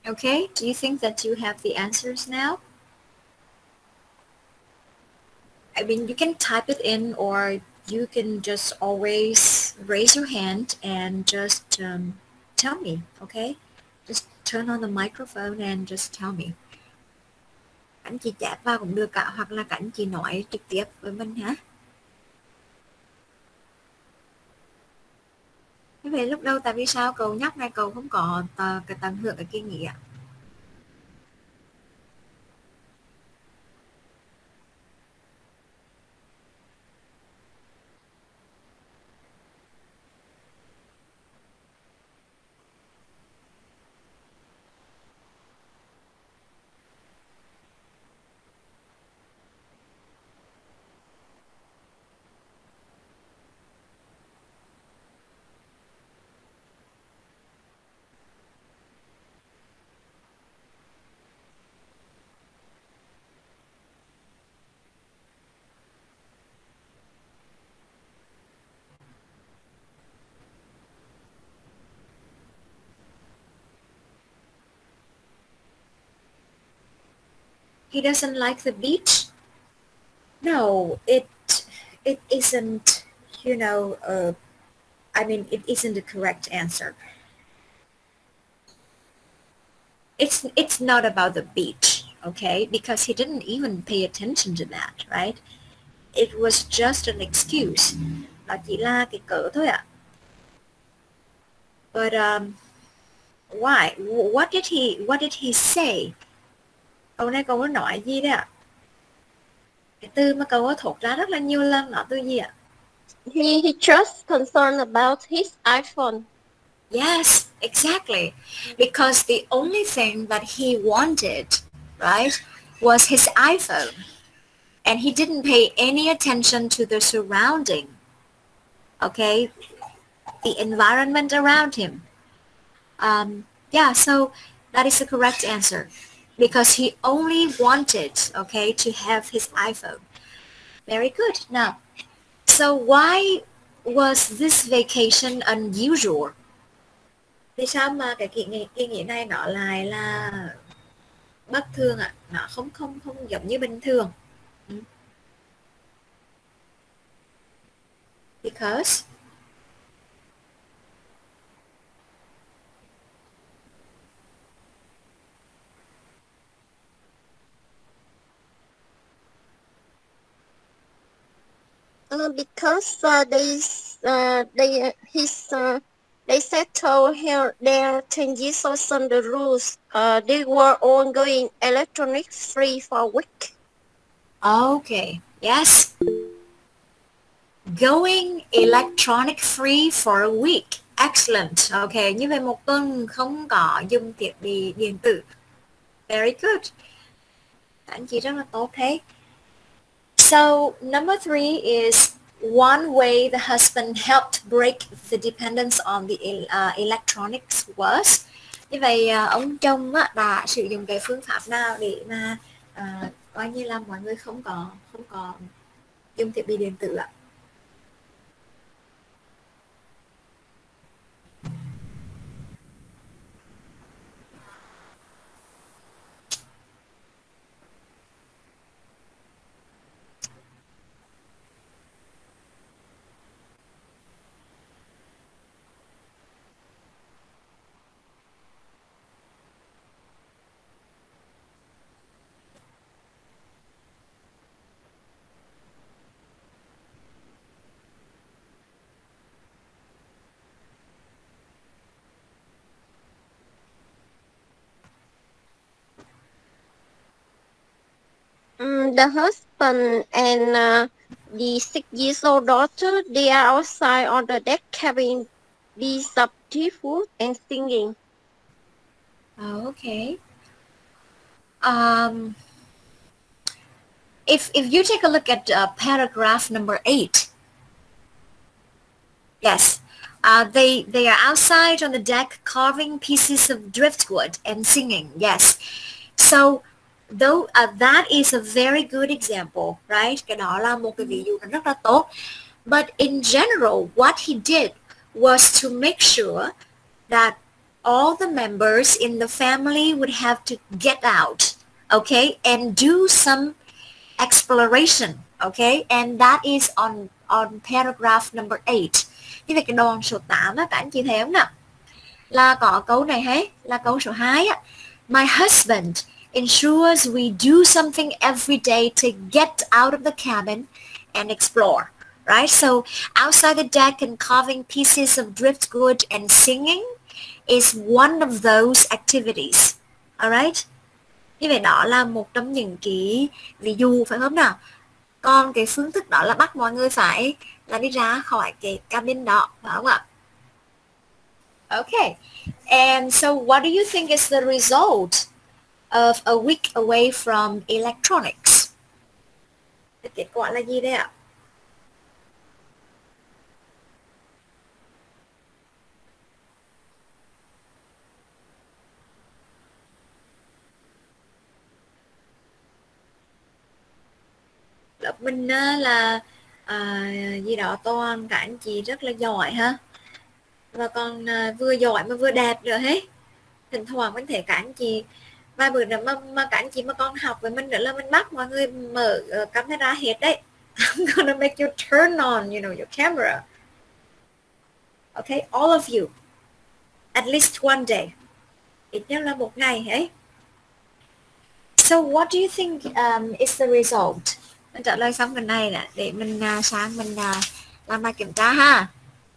Speaker 1: Okay, do you think that you have the answers now? I mean, you can type it in, or you can just always raise your hand and just um, tell me, okay? Just turn on the microphone and just tell me. Các anh chị chat vào cũng được cả, hoặc là các anh chị nói trực tiếp với mình hả? Thế vậy lúc đầu tại vì sao cậu nhắc này cậu không có tờ, cái tận hưởng cái kinh nghiệm? He doesn't like the beach? No, it it isn't, you know, uh, I mean, it isn't the correct answer. It's it's not about the beach, okay? Because he didn't even pay attention to that, right? It was just an excuse. Nó chỉ là cái cớ thôi ạ. But um, why? What did he What did he say? Câu này cậu có nói gì đấy ạ? Cái từ mà cậu có thốt ra rất là nhiều lần nó từ gì ạ?
Speaker 6: He, he just concerned about his iPhone.
Speaker 1: Yes, exactly. Because the only thing that he wanted, right, was his iPhone. And he didn't pay any attention to the surrounding, okay, the environment around him. Um, yeah, so that is the correct answer. Because he only wanted, okay, to have his iPhone. Very good. Now, so why was this vacation unusual? Vì sao mà cái kỳ nghỉ, kỳ nghỉ này nó lại là bất thường ạ? À? Nó không không không giống như bình thường. Because
Speaker 6: Uh, because uh, they uh, they his uh, they settled here their changes on the rules. Uh, they were all going electronic free for a week.
Speaker 1: Okay, yes. Going electronic free for a week. Excellent. Okay, như vậy một tuần không có dùng thiết bị điện tử. Very good. Các anh chị rất là tốt thế. So number three is one way the husband helped break the dependence on the uh, electronics was. Như vậy uh, ông chồng á, đã sử dụng cái phương pháp nào để mà uh, coi như là mọi người không có không có dùng thiết bị điện tử ạ?
Speaker 6: Um, the husband and uh, the six-years-old daughter, they are outside on the deck having these tea food and singing.
Speaker 1: Oh, okay. Um, if if you take a look at uh, paragraph number eight, yes, uh, they they are outside on the deck carving pieces of driftwood and singing. Yes, so though uh, that is a very good example, right? Cái đó là một cái ví dụ rất là tốt. But in general, what he did was to make sure that all the members in the family would have to get out, okay, and do some exploration, okay, and that is on on paragraph number eight. Như vậy cái đoạn số tám á, các anh chị thấy không nào? Là có câu này hết, là câu số hai á. My husband ensures we do something every day to get out of the cabin and explore, right? So outside the deck and carving pieces of driftwood and singing is one of those activities, alright? Như vậy đó là một trong những cái ví dụ, phải không nào? Còn cái phương thức đó là bắt mọi người phải là đi ra khỏi cái cabin đó, phải không ạ? Okay, and so what do you think is the result of a week away from electronics? Cái kết quả là gì đây ạ? Lớp mình là à, gì đó toàn các anh chị rất là giỏi ha, và còn à, vừa giỏi mà vừa đẹp nữa hết. Thỉnh thoảng mình thấy các anh chị vài bữa nữa mà, mà các anh chị mà con học với mình nữa là mình bắt mọi người mở uh, camera hết đấy. I'm gonna make you turn on, you know, your camera. Okay, all of you, at least one day, ít nhất là một ngày ấy. So what do you think um, is the result? Mình trả lời xong cái này nè, để mình uh, sang mình uh, làm bài kiểm tra ha.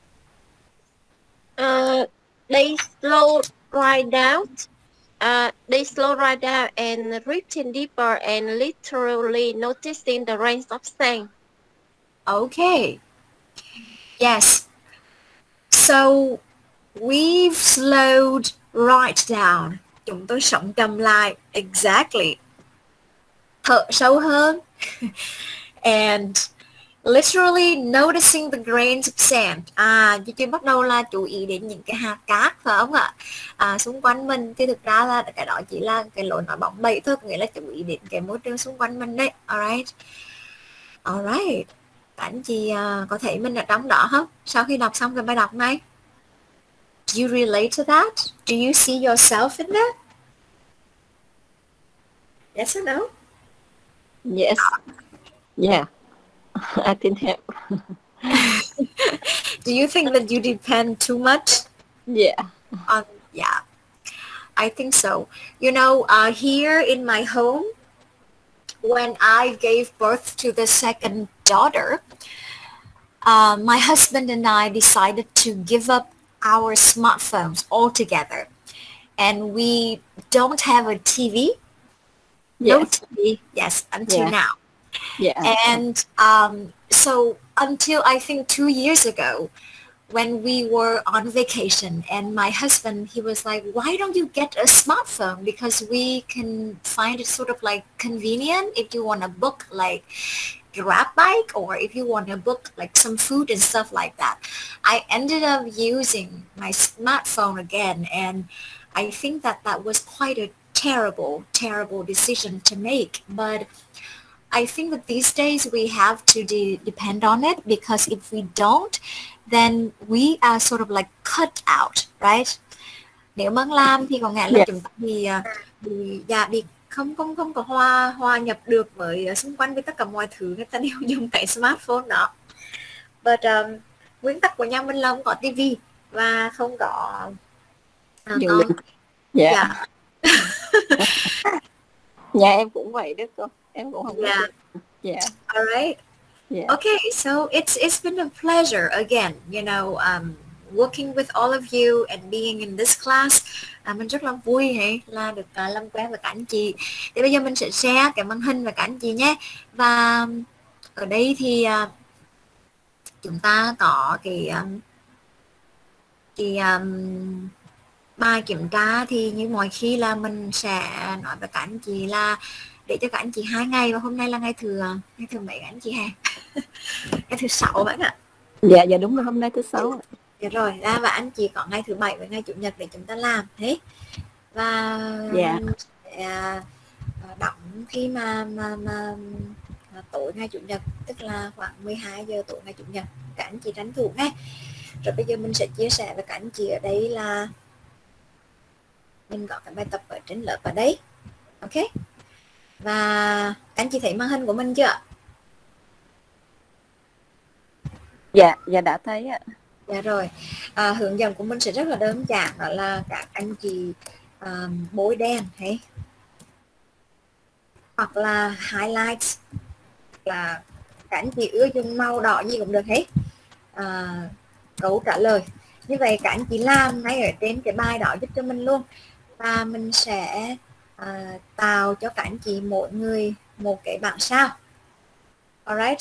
Speaker 6: Uh, they slow right down. Uh, they slow right down and drifting deeper and literally noticing the grains of sand.
Speaker 1: Okay. Yes. So we've slowed right down. Chúng tôi sống chậm lại. Exactly. Thở sâu hơn. And literally noticing the grains of sand. À, chị Chuyên bắt đầu là chú ý đến những cái hạt cát, phải không ạ? À, xung quanh mình thì thực ra là cái đó chỉ là cái lối nói bóng bẩy thôi, nghĩa là chú ý đến cái môi trường xung quanh mình đấy. Alright. Alright. Các anh chị uh, có thấy mình ở trong đó không? Sau khi đọc xong cái bài đọc này, do you relate to that? Do you see yourself in that? Yes or no?
Speaker 7: Yes. Yeah. I think help.
Speaker 1: Do you think that you depend too much?
Speaker 7: Yeah.
Speaker 1: Um, yeah, I think so. You know, uh, here in my home, when I gave birth to the second daughter, uh, my husband and I decided to give up our smartphones altogether. And we don't have a T V. No
Speaker 7: Yes.
Speaker 1: T V, yes, until
Speaker 7: Yeah.
Speaker 1: now.
Speaker 7: Yeah.
Speaker 1: And um, so until I think two years ago, when we were on vacation, and my husband, he was like, why don't you get a smartphone? Because we can find it sort of like convenient if you want to book like grab bike, or if you want to book like some food and stuff like that. I ended up using my smartphone again, and I think that that was quite a terrible, terrible decision to make. But I think that these days we have to de- depend on it, because if we don't, then we are sort of like cut out, right? Nếu mà làm thì có nghĩa là
Speaker 7: Yeah.
Speaker 1: chúng ta bị bị dạ bị không không không có hòa hòa nhập được với xung quanh, với tất cả mọi thứ, người ta đều dùng cái smartphone đó. But um, nguyên tắc của nhà mình là không có tivi và không có uh,
Speaker 7: Dùng
Speaker 1: con.
Speaker 7: linh. Dạ.
Speaker 1: Dạ.
Speaker 7: Nhà em cũng vậy đó cô. Em cũng không có.
Speaker 1: Yeah.
Speaker 7: Yeah.
Speaker 1: All right.
Speaker 7: Yeah.
Speaker 1: Okay, so it's it's been a pleasure again, you know, um, working with all of you and being in this class. À, mình rất là vui hay là được uh, làm quen với các anh chị. Thì bây giờ mình sẽ share cái màn hình với các anh chị nhé. Và ở đây thì uh, chúng ta có cái um, cái um, bài kiểm tra thì như mọi khi là mình sẽ nói với các anh chị là để cho các anh chị hai ngày, và hôm nay là ngày thứ ngày thứ mấy các anh chị hè? Ngày thứ sáu vậy ạ.
Speaker 7: Dạ, dạ đúng rồi, hôm nay thứ sáu.
Speaker 1: Dạ rồi, ra và anh chị có ngày thứ bảy và ngày chủ nhật để chúng ta làm thế. Và
Speaker 7: Dạ.
Speaker 1: mình sẽ đóng khi mà, mà, mà, mà tối ngày chủ nhật, tức là khoảng mười hai giờ tối ngày chủ nhật, các anh chị tranh thủ nghe. Rồi bây giờ mình sẽ chia sẻ với các anh chị ở đây là mình có cái bài tập ở trên lớp ở đây. Ok, và các anh chị thấy màn hình của mình chưa?
Speaker 7: Dạ, dạ đã thấy ạ.
Speaker 1: Dạ rồi, à, hướng dẫn của mình sẽ rất là đơn giản, đó là các anh chị um, bôi đen hay hoặc là highlights, là các anh chị ưa dùng màu đỏ gì cũng được hết. À, câu trả lời như vậy các anh chị làm ngay ở trên cái bài đó giúp cho mình luôn, và mình sẽ à, tạo cho các anh chị mỗi người một cái bảng sao. Alright.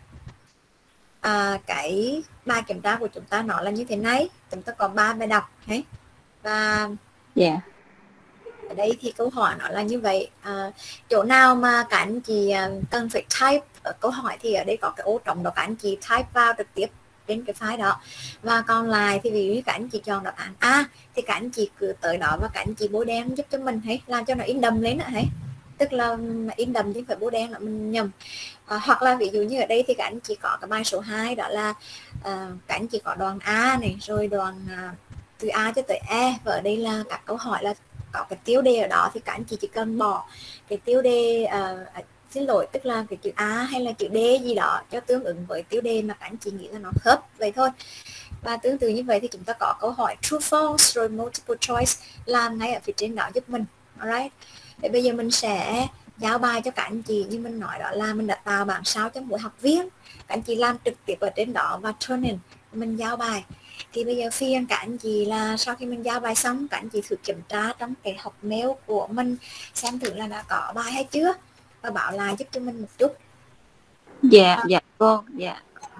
Speaker 1: À, cái bài kiểm tra của chúng ta nó là như thế này, chúng ta có ba bài đọc ấy, và
Speaker 7: Dạ.
Speaker 1: ở đây thì câu hỏi nó là như vậy. À, chỗ nào mà các anh chị cần phải type ở câu hỏi thì ở đây có cái ô trống đó, các anh chị type vào trực tiếp trên cái file đó, và còn lại thì ví dụ như các anh chị chọn đáp án A thì các anh chị cứ tới đó và các anh chị bôi đen giúp cho mình hay làm cho nó in đậm lên nữa hay, tức là in đậm chứ không phải bôi đen là mình nhầm. À, hoặc là ví dụ như ở đây thì các anh chị có cái bài số hai, đó là à, các anh chị có đoạn A này, rồi đoạn à, từ A cho tới E, và ở đây là các câu hỏi là có cái tiêu đề ở đó, thì các anh chị chỉ cần bỏ cái tiêu đề à, xin lỗi, tức là cái chữ A hay là chữ D gì đó cho tương ứng với tiêu đề mà các anh chị nghĩ là nó khớp vậy thôi. Và tương tự như vậy thì chúng ta có câu hỏi true false rồi multiple choice làm ngay ở phía trên đó giúp mình. Alright. Để bây giờ mình sẽ giao bài cho các anh chị, như mình nói đó là mình đã tạo bảng sao cho mỗi học viên, các anh chị làm trực tiếp ở trên đó và turn in mình giao bài. Thì bây giờ phiền các anh chị là sau khi mình giao bài xong, các anh chị thử kiểm tra trong cái hộp mail của mình xem thử là đã có bài hay chưa, và bảo lại giúp cho mình một chút.
Speaker 7: Dạ, dạ cô, dạ.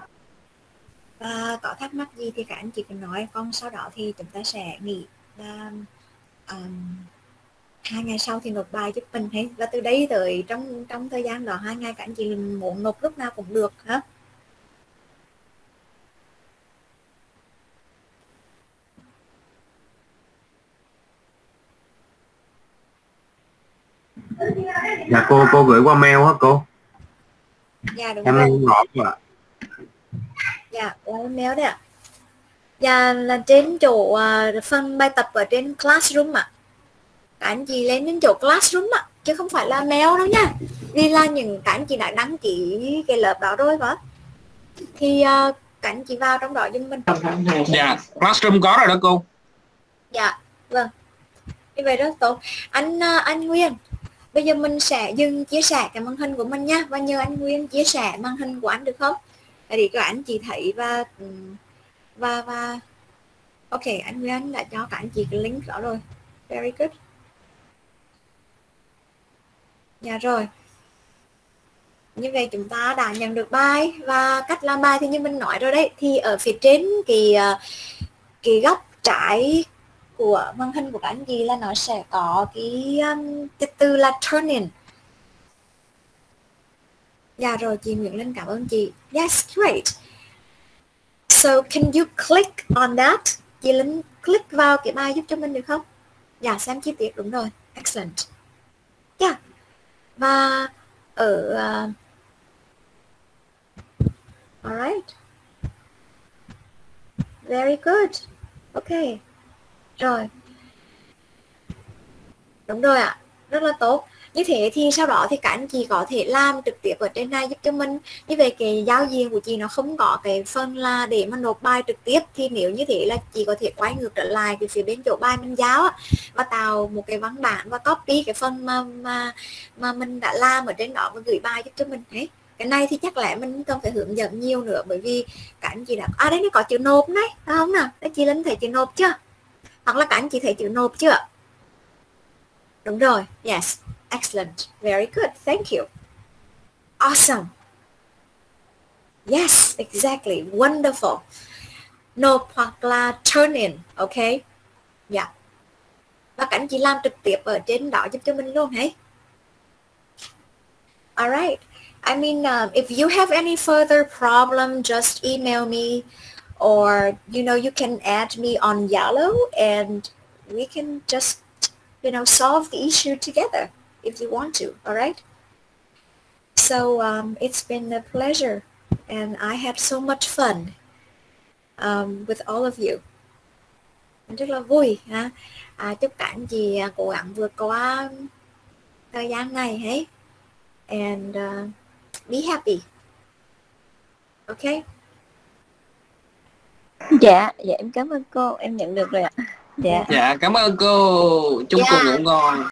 Speaker 1: Và có thắc mắc gì thì các anh chị cứ nói, còn sau đó thì chúng ta sẽ nghỉ và um, hai ngày sau thì nộp bài giúp mình hết. Và từ đây tới trong trong thời gian đó hai ngày các anh chị muốn nộp lúc nào cũng được hả?
Speaker 8: Dạ cô, cô gửi qua mail hả cô?
Speaker 1: Dạ đúng
Speaker 8: em
Speaker 1: rồi.
Speaker 8: không rõ ạ.
Speaker 1: Dạ, qua mail đấy ạ. Dạ là trên chỗ uh, phần bài tập ở trên Classroom ạ. À. Các anh chị lên đến chỗ Classroom ạ, à, chứ không phải là mail đâu nha. Vì là những các anh chị đã đăng ký cái lớp đó rồi phải. Thì uh, các anh chị vào trong đó giùm mình.
Speaker 2: Dạ, Classroom có rồi đó cô.
Speaker 1: Dạ, vâng. Như vậy rất tốt. Anh uh, anh Nguyên, bây giờ mình sẽ dừng chia sẻ cái màn hình của mình nha, và nhờ anh Nguyên chia sẻ màn hình của anh được không? Để các anh chị thấy và và và ok, anh Nguyên đã cho các anh chị cái link đó rồi. Very good. Dạ rồi. Như vậy chúng ta đã nhận được bài, và cách làm bài thì như mình nói rồi đấy, thì ở phía trên cái cái góc trái của màn hình của các anh chị là nó sẽ có cái, um, cái từ là turn in. Dạ rồi, chị Nguyễn Linh cảm ơn chị. Yes, great. So can you click on that? Chị Linh click vào cái bài giúp cho mình được không? Dạ, xem chi tiết, đúng rồi. Excellent. Yeah. Và ở uh, alright. Very good. Ok. Rồi. Đúng rồi ạ. À. Rất là tốt. Như thế thì sau đó thì các anh chị có thể làm trực tiếp ở trên này giúp cho mình. Như vậy cái giao diện của chị nó không có cái phần là để mà nộp bài trực tiếp, thì nếu như thế là chị có thể quay ngược trở lại cái phía bên chỗ bài mình giao á, và tạo một cái văn bản và copy cái phần mà mà mà mình đã làm ở trên đó và gửi bài giúp cho mình ấy. Cái này thì chắc lẽ mình không phải hướng dẫn nhiều nữa, bởi vì các anh chị đã à đấy, nó có chữ nộp đấy, phải không nào? Đấy, chị Linh thấy chữ nộp chưa? Hoặc là các anh chị thấy chữ nộp chưa? Đúng rồi. Yes. Excellent. Very good. Thank you. Awesome. Yes, exactly. Wonderful. Nộp hoặc là turn in. Ok. Yeah. Và các anh chị làm trực tiếp ở trên đó giúp cho mình luôn hãy. Alright. I mean, um, if you have any further problem, just email me, or, you know, you can add me on Yellow and we can just, you know, solve the issue together if you want to. All right. So um, it's been a pleasure, and I had so much fun um, with all of you. Mình rất là vui ha. À, chúc các anh chị à, cố gắng vượt qua thời gian này hey. And uh, be happy. Okay.
Speaker 7: Dạ, dạ em cảm ơn cô, em nhận được rồi ạ. Dạ.
Speaker 2: Dạ, cảm ơn cô. Chúc
Speaker 1: Dạ.
Speaker 2: cô ngủ ngon.